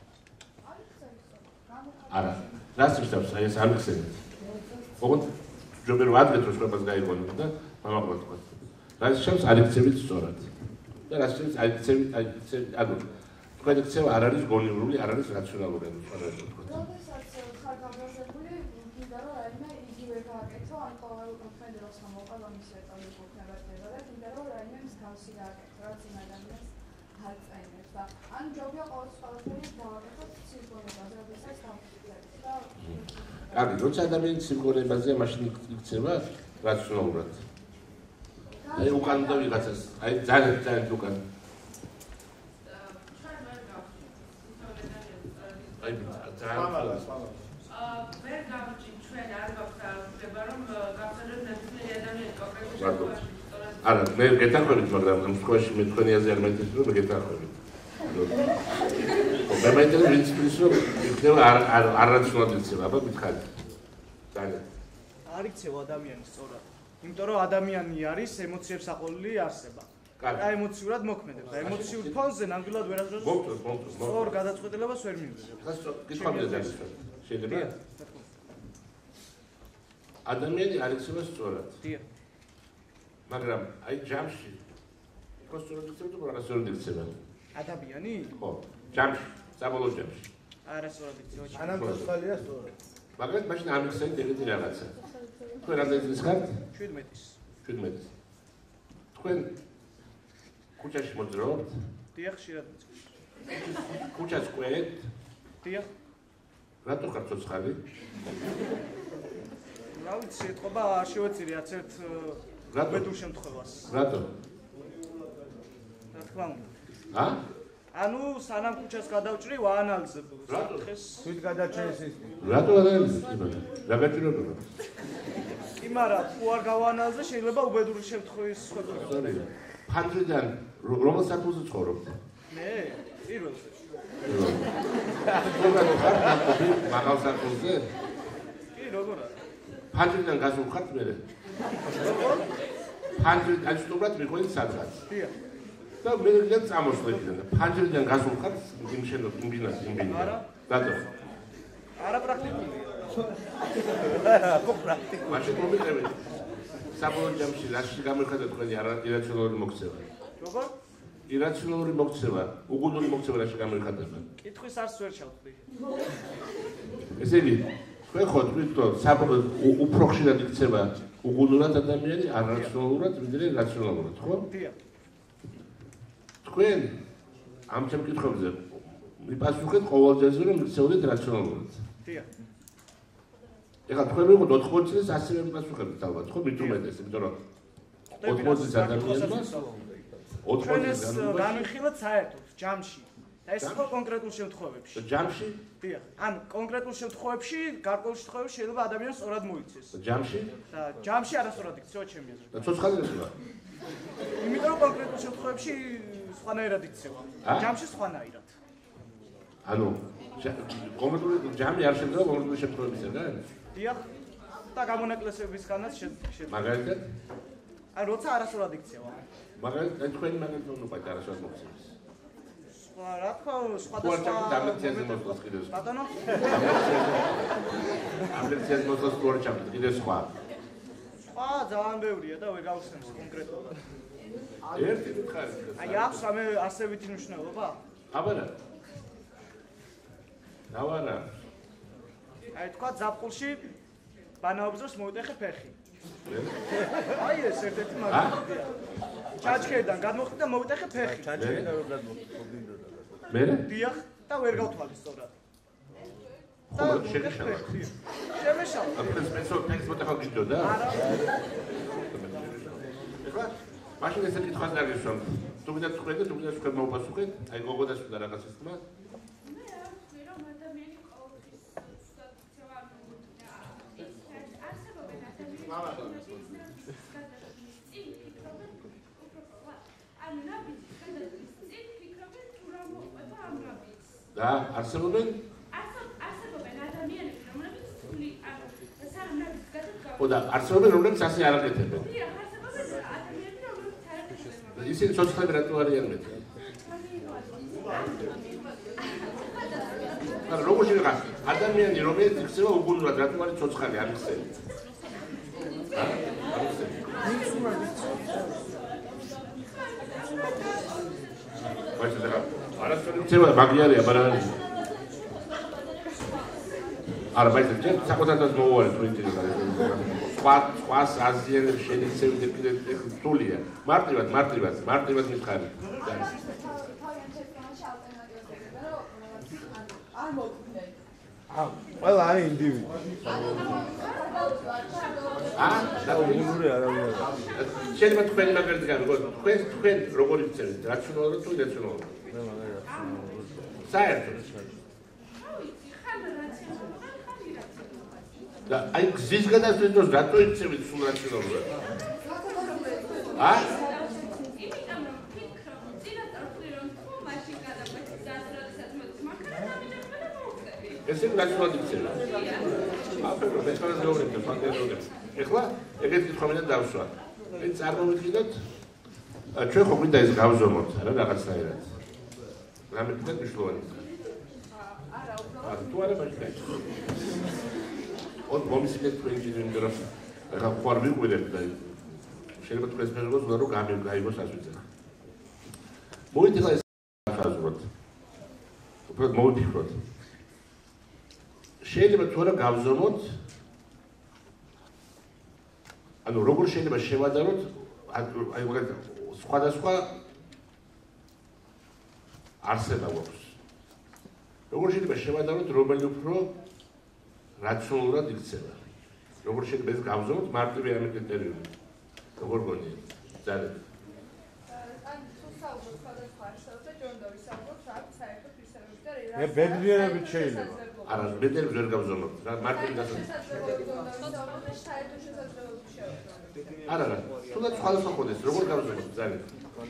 არა რას ნიშნავს აი ეს არ ხსენეთ ოღონდ ჯობია რომ ადგეთ რომ შეგებას გაიგონოთ და მამაყოთ თქვა რას ნიშნავს არ იქცევით სწორად და რას ნიშნავს არ იქცევით არ იქცევით ანუ თქვენი ქცევა არ არის გონივრული არ არის რაციონალური ანუ სწორად თქვა როდესაც ხარ გამოსებული გინდა რომ რაიმე იგივე გააკეთო ან ყოველ მოქმედებას მოყვა მისი ეტალიკური ნებართება და კიდევ რომ რაიმე მსგავსი გააკეთო, რაც იმ ადამიანს აწენებს და ან ჯობია ყოველთვის დავაკეთოთ სიმბოლოებაზე, როდესაც დავხსნით და კარგი, როცა ადამიანის სიმბოლოებაზე მაშინ იქცევა რაციონალურად. აი უკან და ვიღაცას, აი ძალიან ძალიან უკან. აი ძალიან ვერ გავჭი ჩვენ არ გაქვს აღება რომ გავწეროთ ნებისმიერი ადამიანი კონკრეტულად არა მე გეთანხმებით მაგრამ ამ სკოლაში მე თქვენი აზრი არ მეტყვი რომ გეთანხმებით მე მეტყვი პრინციპის რომ იქნება არ არ არაცნობად იქცევა აბა მითხარი ძალიან არ იქცევა ადამიანი სწორად იმიტომ რომ ადამიანი არის ემოციებს აყოლილი არსება და ემოციურად მოქმედებს და ემოციურ ფონზე ნამდვილად ვერასდროს მოგწონს მოგწონს სწორ გადაწყვეტილებას ვერ მიიღებს ხას გითხრამდი ძალიან შეიძლება ადამიანი არ იქცევა სწორად. დიახ. მაგრამ აი ჯამში უფრო სწორად იქცევა თუ არა სწორად იქცევა? ადამიანი? ხო, ჯამში, საბოლოო ჯამში. არა სწორად იქცევა. ანამ ცოცხალია სწორად. მაგრამ მაშინ ამ იქცევა ეგეთი რაღაცა. თქვენ რამდენი ხართ? შვიდმეტის. შვიდმეტის. თქვენ ქუჩაში მოძრაობთ? დიახ, ხშირად მოძრაობ. ქუჩას ყვეთ? დიახ. რატო ხარ ცოცხალი? რა ვიცი, ეთყობა არ შევეცილი არც ერთ ბედურ შემთხვევას. რატო? რა თქმა უნდა. ა? ანუ სანამ ქუჩას გადავჭრი, ვაანალიზებ საკითხეს. თვით გადაჭრის ის. რატო გადაანალიზებ? რა გაჭირებია? კი, მაგრამ თუ არ გავაანალიზე, შეიძლება უბედური შემთხვევის შეფერება. სწორი. ფანჯრიდან რომელ საფულზე ცხოვრობთ? მე, პირველ მაგალ საფულზე? კი, როგორ არის? ფანჯრიდან გასულხართ მე? ფანჯრიდან აჩტობად მიყვენ სადღაც. დიახ. და მე გიგებ წამოსვლიდან და ფანჯრიდან გასულხართ იმ შენოთ იმ ბინას იმ ბინას. არა. რატო? არა პრაქტიკულია. ხო პრაქტიკული. მაშინ მომიყევით. საბოლოო ჯამში რაში გამოიხადა თქვენი ირაციონალური მოქცევა? როგორ? ირაციონალური მოქცევა, უგუნური მოქცევა რაში გამოიხადება? კითხვის არც ვერ ჩავთვლი. ესე იგი, თქვენ ხო თქვით რომ უფრო ხშირად იქცევა უგუნურად ადამიანი არარაციონალურად, ვიდრე რაციონალურად, ხო? დიახ. თქვენ ამ შემთხვევაში მიპასუხეთ ყოველ ჯერზე რომ იქცეოდეთ რაციონალურად. დიახ. ეხლა თქვენ ვიყოთ ოთხმოცი წლის ასევე მიპასუხებთ ალბათ, ხო? მით უმეტეს, იმიტომ რომ ოთხმოცი წლის ადამიანმა ჩვენ ეს განვიხილოთ საერთოდ ჯამში. და ეს ხო კონკრეტულ შემთხვევებში. ჯამში? დიახ. ანუ კონკრეტულ შემთხვევებში, გარკვეულ შემთხვევებში შეიძლება ადამიანს სწორად მოიქცეს. ჯამში? და ჯამში არასწორად იქცევა ჩემი აზრით. და ცოცხალი იქნება. იმიტომ რომ კონკრეტულ შემთხვევებში სხვანაირად იქცევა. ჯამში სხვანაირად. ანუ კონკრეტული ჯამი არ შეიძლება კონკრეტული შემთხვევებისგან? დიახ. და გამონაკლისებისგანაც შეიძლება. მაგალითად? ან როცა არასწორად იქცევა. მაგალითად თქვენი მაგალითად უყვეთ არასწორად მოქცევას. სხვა რა თქმა უნდა, სხვადასხვა ამერციაში მოსვლას კიდევ სხვა. ბატონო? ამერციაში მოსვლას თუ არ ჩამთ, კიდევ სხვა. სხვა ძალიან ბევრია და ვერ გავხსენს კონკრეტულად. ერთი მითხარი. აი აქვს რამე არსებითი მნიშვნელობა? აბარა. დავარა. აი თქვა ზაფხულში ბანაობზოს მოუტეხე ფეხი. აი ეს ერთ-ერთი მაგალითია. ჩაჩქერდან გადმოხდი და მოუტეხე ფეხი. ჩაჩქერდა რომ გადმოხდი. მე? დიახ და ვერ გავთვალე სწორად. და შეგეშალა. შემეშალა. ապრეს სპეციალ ტექსტ მოტეხა გიდოდა? არა. ეხლა მაშინ ესე კითხვას დაგისვამ. თუ გინდა თქვენ და თუ გინდა თქვენ მოვპასუხეთ, აი გოგო დასვიდა რაღაც ის თქმა. და არსებობენ? არსებობენ ადამიანები, რომლებიც სული ანუ საღამოების გადაგა. ხო და არსებობენ რომლებიც ასე არ აკეთებენ. დიახ, არსებობენ ადამიანები, რომლებიც არ აკეთებენ. ისინი ცოცხლები რატო არიან მეტი? არა, როგორ შეიძლება ადამიანი რომელიც იქცევა უგუნურად რატო არის ცოცხალი არ იქცევა? არ იქცევა. ვაჭრა არასწორი იქცევა მაგიარია ბარანი. არა, მაინც ჯერ საკუთარ დროს მოუვარეთ თუ ინტერესად არის. სხვა სხვა საზიანებს შეიძლება კიდე რთულია. მარტივად, მარტივად, მარტივად მითხარი. არ მოგხვდეთ. ყველა არის ინდივიდი. აა, დაუგუნური არავინ არ არის. შეიძლება თქვენი მაგალითი გავიგოთ, თქვენ თქვენ როგორ იცით, რაციონალურად თუ ირაციონალურად? მე მაგალითად საერთოდ. და აი გზის გადასვლის დროს რატო იცით სულ რაციონალურად? აა? იმიტომ რომ ფიქრობ, წინასწარ ვთვლი რომ თუ მაშინ გადაგვეცეს და როდესაც მოდის მანქანა დამეჯერება და მოვხდები. ესე რაციონალურად იცით. აფერო, მე ხარ ზოგადად ფაქტობრივად. ეხლა ეგეთ კითხვა მინდა დავსვა. მე წარმოვიდგინოთ ჩვენ ხო გვინდა ეს გავზომოთ, არა რაღაცნაირად. რამე კიდე მნიშვნელოვანი. არა, უფრო. არა, თუ არა მაგით. ოთ მომისმენთ თქვენ ჯერ რომ ახლა ხوار მიყვირებ და შეიძლება თქვენ სფეროს უნდა რომ გამიგაიგოს ასვიძე. მოვიდეთ ეს ხაზროთ. უბრალოდ მოვიფიქროთ. შეიძლება თუ არა გავზომოთ ანუ როგორ შეიძლება შევადაროთ აი მაგალითად სხვადასხვა არსება გვაქვს. როგორ შეიძლება შევადაროთ რომელი უფრო რაციონალურად იქცევა. როგორ შეიძლება ეს გავზომოთ მარტივი ამ კრიტერიუმით. როგორ გონიათ? ძალიან. ან თუ საუბრობთ სხვადასხვა არსებებზე, ჯონდა ვისაუბროთ რა საერთოდ ისევებს და რა. მე ბედნიერებით შეიძლება. არა, ბედნიერებს ვერ გავზომოთ. მარტივი გასაგებია. არა, არა. თუნდაც სხვადასხვა ხოდეს, როგორ გავზომოთ ძალიან.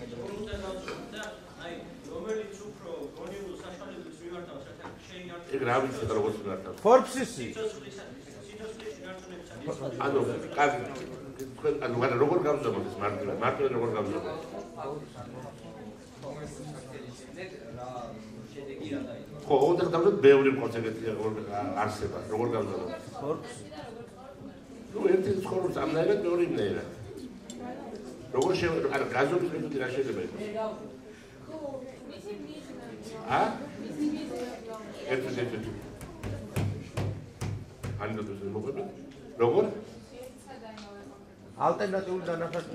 აი, რომელიც უფრო გონიულ საშუალებას მიმართავს, შეიძლება ეგ რა ვიცი და როგორც მიმართავს. ფორბსისი. ანუ, კარგი. თქვენ ანუ როგორ გავზომოთ ეს მარტივად? მარტივად როგორ გავზომოთ? ხო, ოღონდ დავდოთ ბევრი მყავს ეგეთი არსება, როგორ გავზომოთ? ფორბსი. ნუ ერთი ცხოვრობს ამნაირად, მეორე იმნაირად. როგორ შეიძლება, არა, გაზომვის მეთოდი რა შეიძლება იყოს? ა? ერთი ერთი. ანდობდეს მოყვებით? როგორ? ალტერნატიული დანახატი.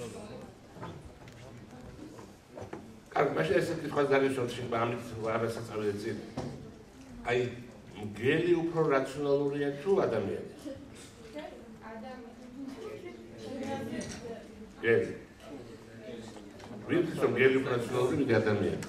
კარგი, მაშინ ესე კითხვა დავისვათ შეიძლება ამით არასაც წავიდეთ. აი, მგელი უფრო რაციონალურია თუ ადამიანი? გელი. ვიცი რომ გელი უფრო რაციონალური ვიდრე ადამიანი.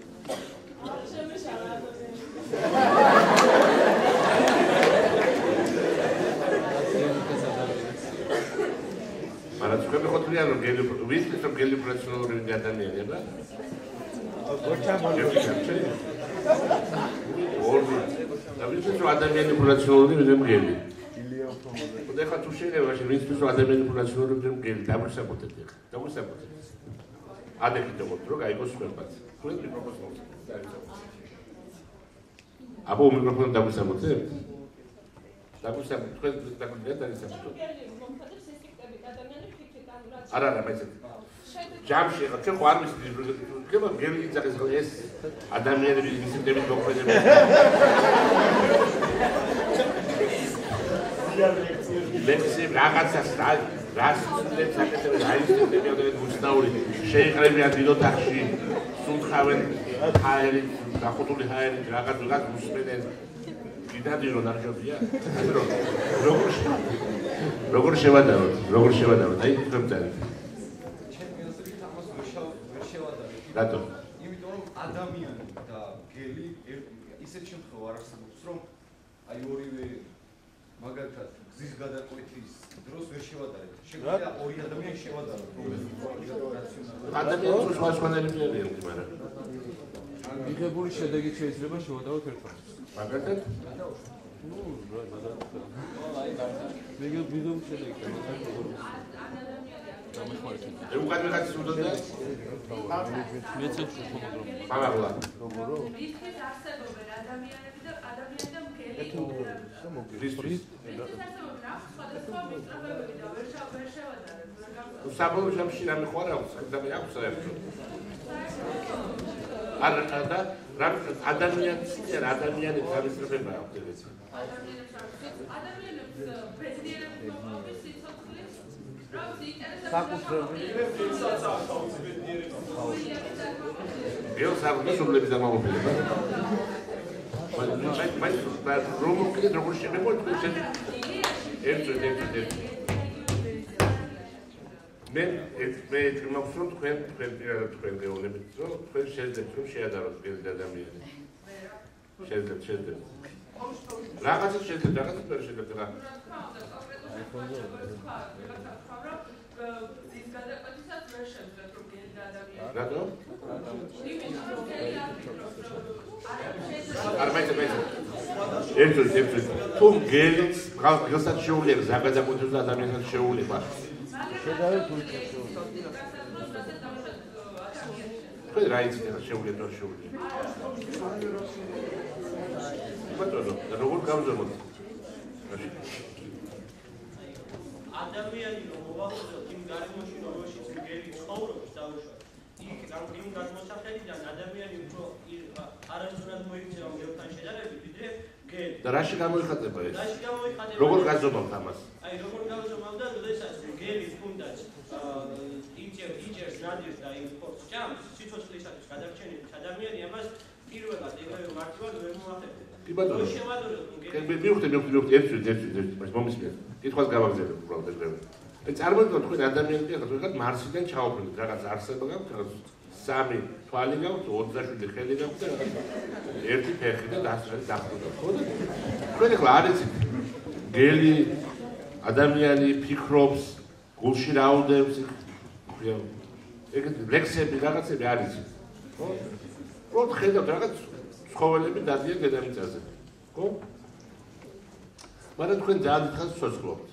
მაგრამ თქვენ ხოთლიან რომ გელი ვიცი რომ გელი უფრო რაციონალური ვიდრე ადამიანი, აბა? ორი. და ვიცი რომ ადამიანი უფრო რაციონალური ვიდრე მგელი. და ხა თუ შეიძლება მაშინ ვიცი რომ ადამიანი უფრო რაციონალური ვიდრე მგელი, დაგვისაბუთეთ ახლა. დაგვისაბუთეთ. ადექიდოთ რომ გაიგოს თქვენბაც. თქვენ მიკროფონს მოვწერთ. აბა მიკროფონს დაგვისაბუთეთ? დაგვისაბუთეთ, თქვენ დაგვიდეთ დაგვისაბუთეთ. არა, არა, მეცეთ. ჯამში ხა ჩვენ ხო არ ვიცით, გება გელი იძახეს ეს ადამიანები ინსტინქტებით მოქმედებენ. ლექსი რაღაცას რა რას ლექსი აკეთებენ აი ინსტინქტები აღდგენ მუცნაური შეიყრებიან დიდ ოთახში სუნთქავენ ჰაერი გახუთული ჰაერი რაღაც რაღაც უსმენენ დიდადი რო ნარჩობია როგორ როგორ შევადაროთ როგორ შევადაროთ აი თქვენ რატო? იმიტომ რომ ადამიანი და გელი ისეთ შემთხვევა არ არსებობს რომ აი ორივე მაგალითად გზის გადაკვეთის დროს ვერ შევადარეთ. შეგვიძლია ორი ადამიანი შევადაროთ. ადამიანს სხვა სხვანაირები არიან, მაგრამ მიღებული შედეგით შეიძლება შევადაროთ ერთმანეთს. მაგალითად? ნუ რა გადაკვეთა. მიღებული შედეგით ე უკან ვიღაც უდოდა? მეცე ხომოდრო. მაგალა. როგორო? რითის არსებობენ ადამიანები და ადამიანი და მგელი? რისთვის? სხვადასხვა მისწრაფებები და ვერ შევადარებ. საბოლოო ჯამში რამე ხო არ აქვს, ხდება აქვს საერთოდ. არა და რა ადამიანს და ადამიანებს გამისწრაფება აქვს ეგეც. ადამიანებს ადამიანებს ბედნიერებს მოყავთ სიცოცხლე საკუთრებული ეს საკუთრების სულების დამამოყილება მაინც მაინც რომ მოკიდე როგორ შემეგო თქვენ ერთ ერთ ერთ მე მე თვითონ თქვენ თქვენ პირადად თქვენ გეუბნებით რომ თქვენ შეძლებთ რომ შეადაროთ გელი ადამიანი შეძლებთ შეძლებთ რაღაცა შეძლებთ რაღაცა ვერ შეძლებთ რა ის გადაკვეთისაც ვერ შეძლებთ რომ გელი ადამიანი რატო? არ მაინც მაინც ერთ ერთ ერთ თუ გელიც გასად შეუძლია ზაგადაკუთებს ადამიანს შეუძლება შედარებით უჩვენო თქვენ რა იცით რა შეუძლია თუ შეუძლია ბატონო როგორ გავზრდოთ ადამიანი რომ მოვახსოვოთ იმ გარემოში რომელშიც გელი ცხოვრობს დავუშვათ იქ იმ გადმოსახედიდან ადამიანი უფრო არასწორად მოიქცევა მგელთან შედარებით ვიდრე გელი და რაში გამოიხატება ეს რაში გამოიხატება როგორ გაზომავთ ამას აი როგორ გავზომავ და როდესაც გელი თუნდაც იჯერ იჯერს ნადირს და იმ სპორტს ჭამს სიცოცხლისათვის გადარჩენილი ადამიანი ამას პირველად ეგრევე მარტივად ვერ მოახერხებს კი ბატონო კი მივხვდი მივხვდი მივხვდი ერთ ერთ ერთ ერთ მომისმენთ კითხვას გავაგზავნებ უბრალოდ ეგრევე აი წარმოგიდგენთ თქვენ ადამიანები ახლა თქვენ მარსიდან ჩაუბრუნდით რაღაც არსება გაქვთ რაღაც სამი თვალი გაქვთ ოცდაშვიდი ხელი გაქვთ და რაღაც ერთი ფეხი და დასწრებით დახვდათ ხო და თქვენ ახლა არ იცით გელი ადამიანი ფიქრობს გულში რაოდებს ეგეთი ლექსები რაღაცები არ იცით ხო უბრალოდ ხედავთ რაღაც ცხოველები დადიან დედამიწაზე ხო მაგრამ თქვენ ძალიან დიდხანს ცოცხლობთ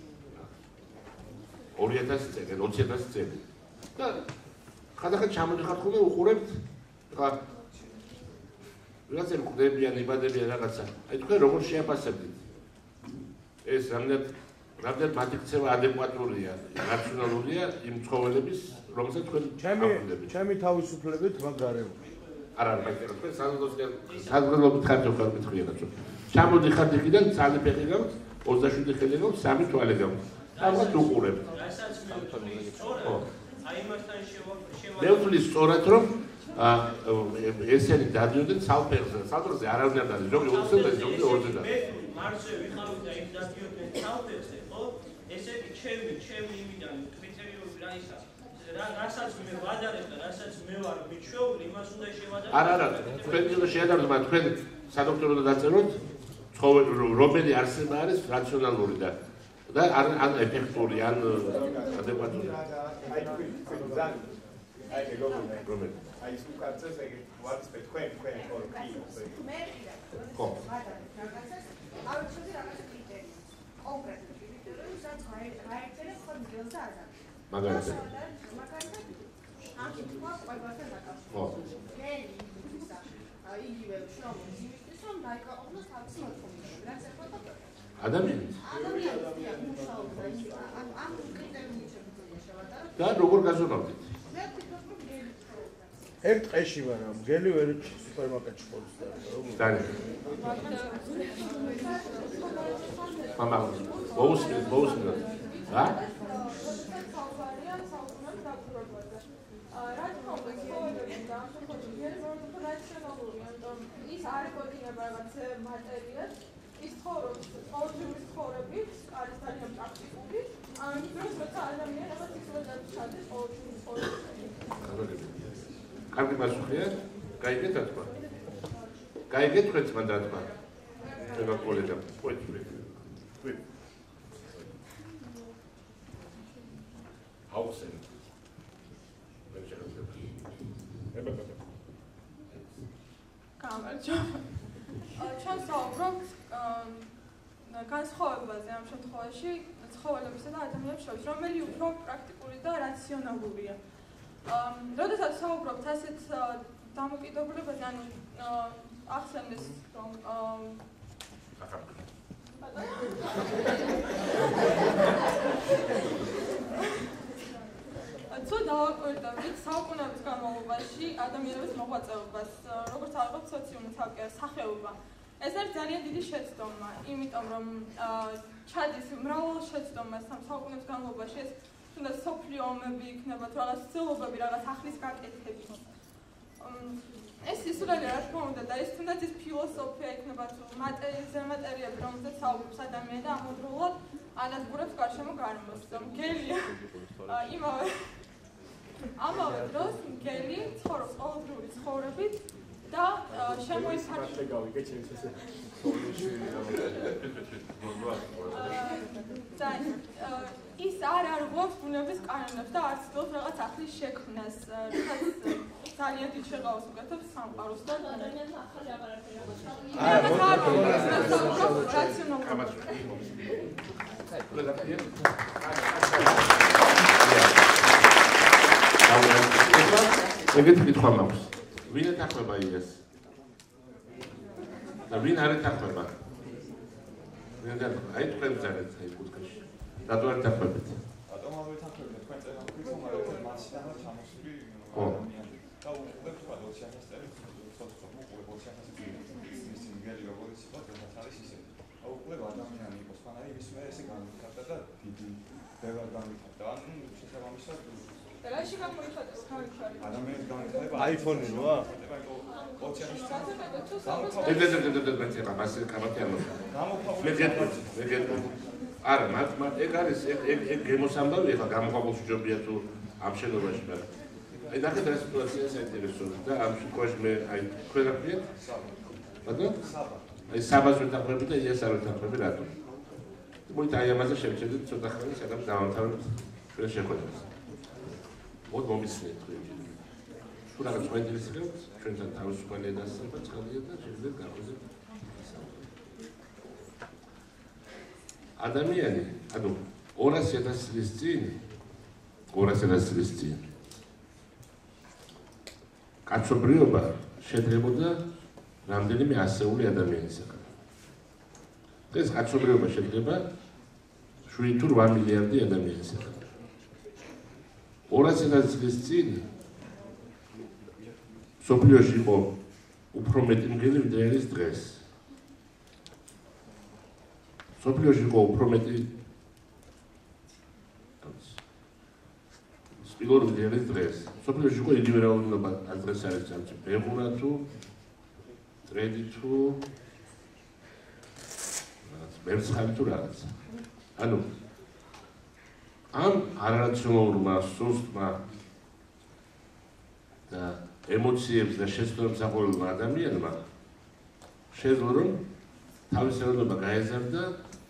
ორი ათასი წელი ოცი ათასი წელი და ხანდახან ჩამოდიხართ ხოლმე უყურებთ ხა რაღაცები კვდებიან იბადებიან რაღაცა აი თქვენ როგორ შეაფასებდით ეს რამდენად რამდენად მათიქცევა ადეკვატურია რაციონალურია იმ ცხოველების რომელსაც თქვენ ჩემი ჩემი თავისუფლებით მაგ გარემოში არ არ მაგერად თქვენ საზოგადოებრივ საზოგადოებრივ ხარჯ ხარ მithuyana რომ ჩამოდიხართ იქიდან ცალი ფეხი გაქვთ ოცდაშვიდი ხელი გაქვთ სამი თვალი გაქვთ ამას უყურებთ რასაც მე სწორად აი მასთან შევა მე ვთვლი სწორად რომ ესენი დადიოდნენ ცალფეხზე ცალფეხზე არავინ არ დადის ზოგი ოცზე და ზოგი ორზე და მე მარსზე ვიხავდი და იქ დადიოდნენ ცალფეხზე ხო ესე იგი ჩემი ჩემი იმიდან კრიტერიუმი რა ისა რასაც მე ვადარებ და რასაც მე ვარ მიჩვეული იმას უნდა შევადარებ არა არა თქვენ უნდა შეადაროთ მაგრამ თქვენ სადოქტორო დაწეროთ ცხოველი რომელი არსება არის რაციონალური და და ან ეფექტური ან ადეკვატური აი თქვენ ძალიან აი როგორ აი სუკაცეს ეგ ვარც მე თქვენ თქვენ ხო მე ხო რაღაცას ავიჩოდი რაღაცა კრიტერიუმი კონკრეტული კრიტერიუმი სადაც გაერთიანებს ხოლმე გელს და ადამიანს მაგალითად მაგალითად აქ თქვა ყველასთან დაკავშირებით გელი ისა იგივე შრომის იმისთვის რომ დაიკავოს თავისი მოთხოვნები რაც ეხება ადამიანს ადამიანს მუშაობდა ამ ამ კრიტერიუმით შეგვიძლია შევადაროთ და როგორ გაზომავდით მე ვფიქრობ რომ გელი ერთ წეში ვარ ამ გელი ვერ სუპერმარკეტში ყავს და როგორ დანი მამა მოუსმენ მოუსმენ რა ის არ ეკუთვნება რაღაც მატერიას, ის ცხოვრობს ყოველდღიური ცხოვრებით, არის ძალიან პრაქტიკული, ამიტომ როცა ადამიანი რაღაც ისედაც ჩადის ყოველდღიური ცხოვრებით. კარგი პასუხია, გაიგეთ რა თქვა? გაიგეთ თქვენც მან რა თქვა? ეგა კოლეგა, პოეტი. ვი. აუხსენ. ვერ შეხედავ. ება ბატონო. გამარჯობა. ჩვენ საუბრობთ განსხვავებაზე ამ შემთხვევაში ცხოველებისა და ადამიანების შორის, რომელი უფრო პრაქტიკული და რაციონალურია. როდესაც საუბრობთ ასეთ დამოკიდებულებაზე, ანუ ახსენდეს რომ თუ დავაკვირდებით საუკუნეების განმავლობაში ადამიანების მოღვაწეობას, როგორც აღნიშნეთ, სოციუმი ცალკე სახეობა. ეს არის ძალიან დიდი შეცდომა, იმიტომ რომ ჩადის მრავალ შეცდომას ამ საუკუნეების განმავლობაში ეს თუნდაც სოფლიო ომები იქნება, თუ რაღაც ცდილობები, რაღაც ახლის გაკეთების. ეს ისურველი რა თქმა უნდა და ეს თუნდაც ის ფილოსოფია იქნება, თუ მატერიაზე მატერიები, რომელზეც საუბრობს ადამიანი და ამავდროულად ანადგურებს გარშემო გარემოს. მგელია იმავე ამავე დროს მგელი ცხოვრობს ყოველდღიური ცხოვრებით და შემოიფარგლებს ის არ არღვევს ბუნების კანონებს და არ ცდილობს რაღაც ახლის შექმნას, რითაც ძალიან დიდ შეღავას უკეთებს სამყაროს და ადამიანს ახალი აღარ ეგეთი კითხვა მაქვს. ვინ ეთანხმება იეს? და ვინ არ ეთანხმება? აი თქვენ ძარეთ აი კუთხეში. რატო არ ეთანხმებით? რატომ არ ეთანხმებით? თქვენ წერილობით ხომ მასშტაბად ჩამოსული ადამიანი. და უყურებთ თქვა ოცი ათასი წელი სოციალურ უყურებ ოცი ათასი წელი. ის მიგელი როგორც იყო, ეს არის ისე. და უყურებ ადამიანი იყოს, ხანარი ის მე ესე განვითარდა და დიდი ბევრად განვითარდა. ანუ შესაბამისად რაში გამოიხატეს განვითარება? ადამიანის განვითარება აიფონი როა? ოცი ათასი არა, მათ მათ ეგ არის ეგ ეგ გემოსამბავი ხა გამოყოლში ჯობია თუ ამ შენობაში და აი ნახეთ რა სიტუაცია საინტერესოა და ამ შემთხვევაში მე აი თქვენ რა გქნით? ბატონო? საბა. აი საბას ვეთანხმები და იას არ ვეთანხმები რატომ? მოითა აი ამაზე შევჩერდით ცოტა ხანი სადაც დავამთავრებთ ჩვენ შეხვედრას. მოდ მომისმენთ თქვენ. თუ რაღაც მოინტერესებთ, ჩვენთან თავისუფალი დასწრება წყალია და შეგიძლიათ გაგვიზეთ. ადამიანი, ანუ ორასი ათასი წლის წინ, ორასი ათასი წლის წინ კაცობრიობა შედგებოდა რამდენიმე ასეული ადამიანისაგან. ეს კაცობრიობა შედგება შვიდ თუ რვა მილიარდი ადამიანისაგან. ორასი ათასი წლის წინ სოფლიოში იყო უფრო მეტი მგელი ვიდრე არის დღეს. სოფლიოში იყო უფრო მეტი სპილორი ვიდრე არის დღეს. სოფლიოში იყო იგივე რაოდენობა დღეს არის წამში. ბეღურა თუ ტრედი თუ მერცხალი თუ რაღაც. ანუ ამ არარაციონალურმა სუსტმა და ემოციებს და შეცდომებს აყოლებმა ადამიანმა შეძლო რომ თავის რაოდენობა გაეზარდა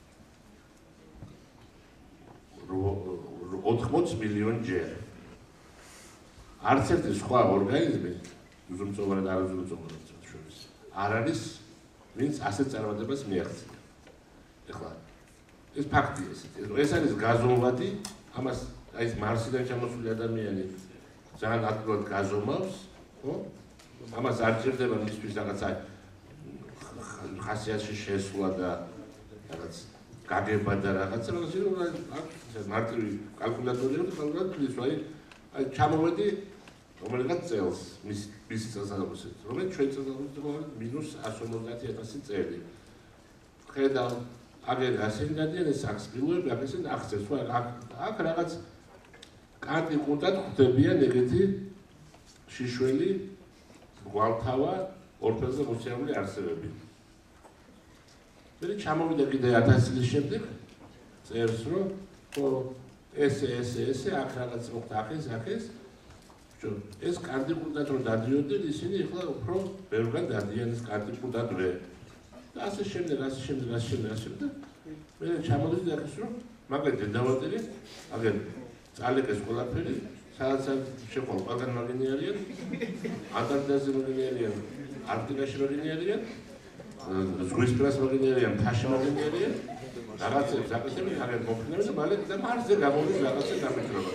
ოთხმოცი მილიონი ჯერ. არც ერთი სხვა ორგანიზმი უზრუნველად არ უზრუნველად შორის არ არის ვინც ასეთ წარმატებას მიაღწია. ეხლა ეს ფაქტია ესეთი. ეს არის გაზომვადი, ამას აი ეს მარსიდან ჩამოსული ადამიანი ძალიან აქტიურად გაზომავს, ხო? ამას არ ჭირდება მისთვის რაღაცა ხასიათში შესვლა და რაღაც გაგება და რაღაცა, რაღაც მარტივი კალკულატორია და კალკულატორის აი აი ჩამოვედი რომელიღაც წელს მის მის წელსადამოსით, რომელიც ჩვენ წელსადამოსით მინუს ათს ორმოცდაათი ათასი წელი. ხედავ აგერ ასეთი დადიან ეს აქ სპილოები, აქ ესე ახსენს, ხო აქ აქ რაღაც კანტი კუნდად ხვდებიან ეგეთი შიშველი გვალთავა ორფერზე მოწეული არსებები. მე ჩამოვიდა კიდე ათასი წლის შემდეგ წერს რომ ხო ესე ესე ესე აქ რაღაც მოხდა აქ ეს აქ ეს ეს კანტი კუნდად რომ დადიოდნენ ისინი ახლა უფრო ბევრგან დადიან ეს კანტი კუნდადვე. და ასე შემდეგ, ასე შემდეგ, ასე შემდეგ, ასე შემდეგ. მე ჩამოვიდი და ახსნა რომ მაგალითად დავატერი, აგერ წალეკეს ყველაფერი, სადაც შეყოლ ყველგან მაგინი არიან, ანტარქტიდაზე მაგინი არიან, არქტიკაში მაგინი არიან, ზღვისპირას მაგინი არიან, მთაში მაგინი არიან, რაღაცებს აკეთებენ, აგერ მოქმედებს და მალე და მარსზე გამოდის რაღაცა გამეტრობა.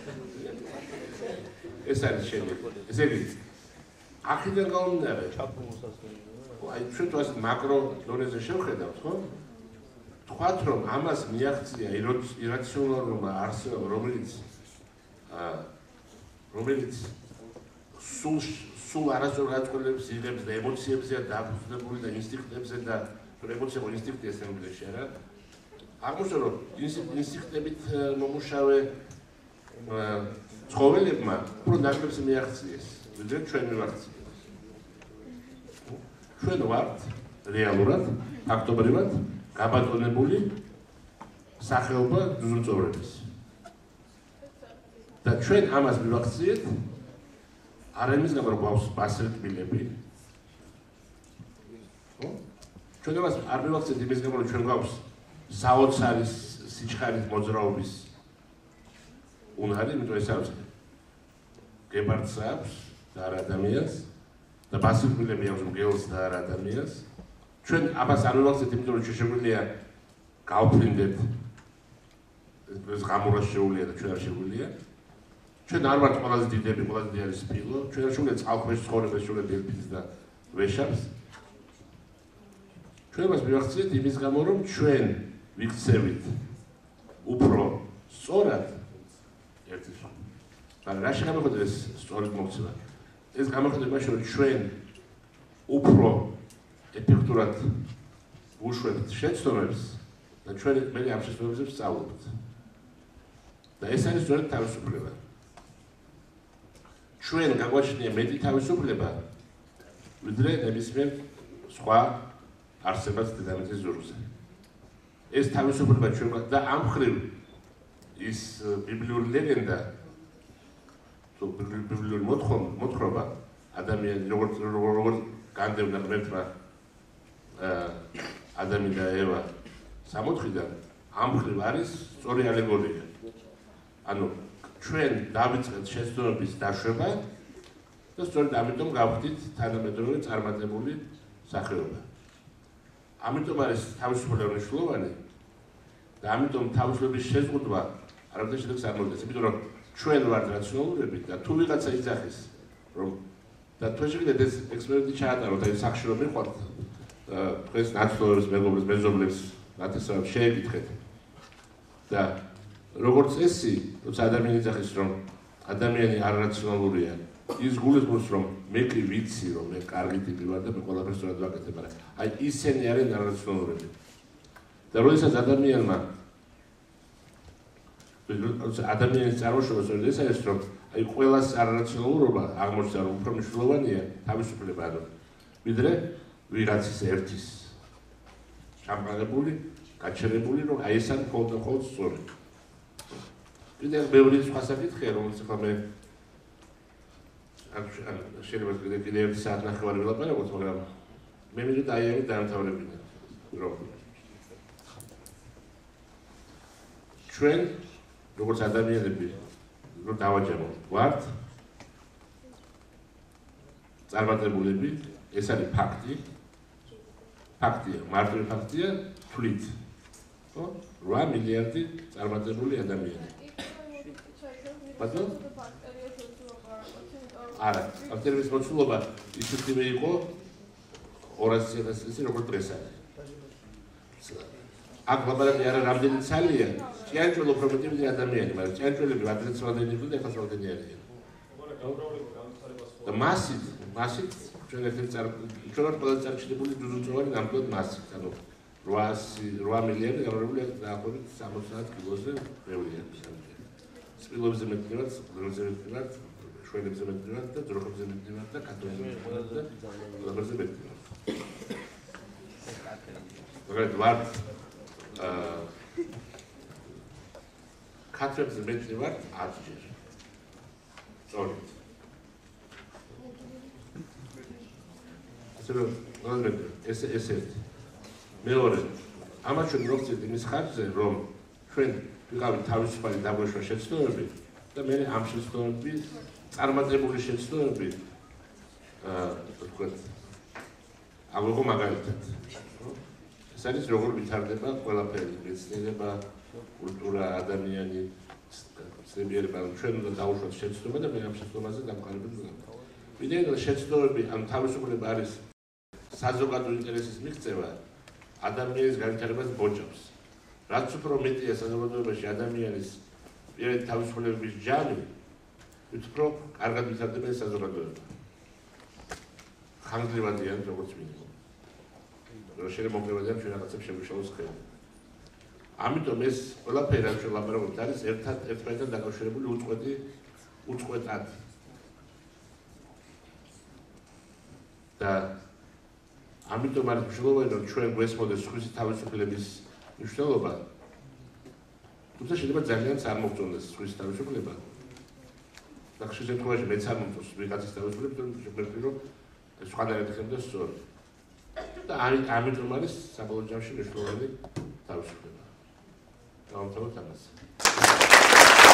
ეს არის შემდეგ. ესე იგი, აქედან გამომდინარე, აი ჩვენ თუ ასე მაკრო დონეზე შევხედავთ, ხო? თქვათ რომ ამას მიაღწია ირაციონალურობა არსება, რომელიც აა რომელიც სულ სულ არასწორ გაწყვეტილებას იღებს და ემოციებზეა დაფუძნებული და ინსტინქტებზე და ემოცია და ინსტინქტი ეს ენგლისში არა. აღმოჩნდა რომ ინსტინქტებით მომუშავე ცხოველებმა უფრო ნაკლებს მიაღწიეს, ვიდრე ჩვენ მივაღწიეთ. ჩვენ ვართ რეალურად, ფაქტობრივად გაბატონებული სახეობა ძუძუმწოვრების. და ჩვენ ამას მივაღწიეთ არ იმის გამო რომ გვაქვს ბასრი თბილები. ხო? ჩვენ ამას არ მივაღწიეთ იმის გამო რომ ჩვენ გვაქვს საოცარი სიჩქარის მოძრაობის უნარი, იმიტომ ეს არის გეპარდს აქვს და არ ადამიანს და ბასრი თბილები აქვს მგელს და არ ადამიანს. ჩვენ ამას არ მივაღწიეთ იმიტომ რომ შეგვიძლია გავფრინდეთ ეს გამურა შეუძლია და ჩვენ არ შეგვიძლია. ჩვენ არ ვართ ყველაზე დიდები, ყველაზე დიდი არის სპილო, ჩვენ არ შეგვიძლია წყალქვეშ ცხოვრებას შეგვიძლია დელფინს და ვეშაპს. ჩვენ მას მივახციეთ იმის გამო, რომ ჩვენ ვიქცევით უფრო სწორად ერთი სხვა. მაგრამ რა შეგვიძლია ეს სწორად მოხდება? ეს გამოხდება იმაში, რომ ჩვენ უფრო ეფექტურად ვუშვებთ შეცდომებს და ჩვენ მე ამ შეცდომებზე ვსწავლობთ. და ეს არის სწორედ თავისუფლება. ჩვენ გაგვაჩნია მეტი თავისუფლება, ვიდრე ნებისმიერ სხვა არსებას დედამიწის ზურგზე. ეს თავისუფლება ჩვენ და ამ მხრივ ის ბიბლიური ლეგენდა, თუ ბიბლიური მოთხრობა ადამიანი როგორც როგორც განდევნა ღმერთმა ადამი და ევა სამოთხიდან ამ მხრივ არის სწორი ალეგორია. ანუ ჩვენ დავიწყეთ შეცდომების დაშვება და სწორედ ამიტომ გავხდით თანამედროვე წარმატებული სახეობა. ამიტომ არის თავისუფლება მნიშვნელოვანი და ამიტომ თავისუფლების შეზღუდვა არაფერს შედეგს არ მოდის, იმიტომ რომ ჩვენ ვართ რაციონალურები და თუ ვიღაცა იძახის რომ და თუ შეგიძლიათ ეს ექსპერიმენტი ჩაატაროთ, აი სახში რომ მიყვართ დღეს ნაცნობებს, მეგობრებს, მეზობლებს ნათესავებს შეეკითხეთ და როგორც ესი, როცა ადამიანი იძახის რომ ადამიანი არარაციონალურია, ის გულისხმობს რომ მე კი ვიცი რომ მე კარგი ტიპი ვარ და მე ყველაფერს სწორად ვაკეთებ, მაგრამ აი ისინი არიან არარაციონალურები. და როდესაც ადამიანმა ადამიანის წარმოშობა სწორედ ეს არის რომ აი ყველას არარაციონალურობა აღმოჩნდა რომ უფრო მნიშვნელოვანია თავისუფლება, ანუ ვიდრე ვიღაცის ერთის ჩამყარებული, გაჩერებული რომ აი ეს არის მხოლოდ და მხოლოდ სწორი. კიდევ ბევრი სხვა საკითხია, რომელიც ახლა მე შეიძლება კიდევ ერთი საათ ნახევარი ვილაპარაკოთ, მაგრამ მე მინდა აი ამით დაამთავრებინა, რომ ჩვენ როგორც ადამიანები რომ დავაჯამოთ, ვართ წარმატებულები, ეს არის ფაქტი. ფაქტია, მარტივი ფაქტია, თვლით. ხო? რვა მილიარდი წარმატებული ადამიანი. ბატონო? არა, ბაქტერიების მოცულობა ისეთივე იყო ორასი ათასი როგორც დღეს არის. აქ ლაპარაკი არა რამდენი ცალია, ჭიანჭველო უფრო მეტი ვიდრე ადამიანი, მაგრამ ჭიანჭველები ადრეც რამდენი იყო და ეხლა რამდენი არიან. და მასით, მასით ჩვენ ერთ-ერთი ჩვენ ვართ ყველაზე წარჩინებული ძუძუმწოვარი ნამდვილად მასით, ანუ რვა მილიარდი გამარჯვებული დაახლოებით სამოცდაათ კილოზე ბევრია. სპილოებზე მეტნევად, ბრუნზე მეტნევად, შვენებზე მეტნევად და ძროხებზე მეტნევად და კატონზე მეტნევად და ყველაფერზე მეტნევად. მაგრამ ვართ კატონზე მეტნევად ათჯერ. სწორედ. ასე რომ ეს ეს ერთი. მეორე, ამას ჩვენ მოვხდით იმის ხარჯზე, რომ ჩვენ ვიყავით თავისუფალი დაგვეშვა შეცდომები და მე ამ შეცდომების წარმატებული შეცდომები აა თქვათ აღვიღო მაგალითად. ეს არის როგორ ვითარდება ყველაფერი, მეცნიერება, კულტურა, ადამიანი, ცნობიერება, ჩვენ უნდა დავუშვათ შეცდომა და მე ამ შეცდომაზე დამყარებული ვიყავ. ვიდრე შეცდომები, ან თავისუფლება არის საზოგადო ინტერესის მიღწევა, ადამიანის განვითარებას ბოჭობს. რაც უფრო მეტია საზოგადოებაში ადამიანის პირადი თავისუფლებების ჯამი, მით უფრო კარგად ვითარდება ეს საზოგადოება. ხანგრძლივადიან, როგორც მინიმუმ. რომ შეიძლება მოგებადიან ჩვენ რაღაცებს შეგვიშალოს ხელი. ამიტომ ეს ყველაფერი რაც შევაბარებთ არის ერთად ერთმანეთთან დაკავშირებული უწყვეტი უწყვეტად. და ამიტომ არის მნიშვნელოვანი რომ ჩვენ გვესმოდეს სხვისი თავისუფლების მნიშვნელობა. თუმცა შეიძლება ძალიან წარმოგწონდეს სხვისი თავისუფლება. და ხშირ შემთხვევაში მეც არ მომწონს ვიღაცის თავისუფლება, შემიძლია რომ სხვანაირად ხდება სწორად. და ამიტომ არის საბოლოო ჯამში მნიშვნელოვანი თავისუფლება. დავამთავროთ ამას.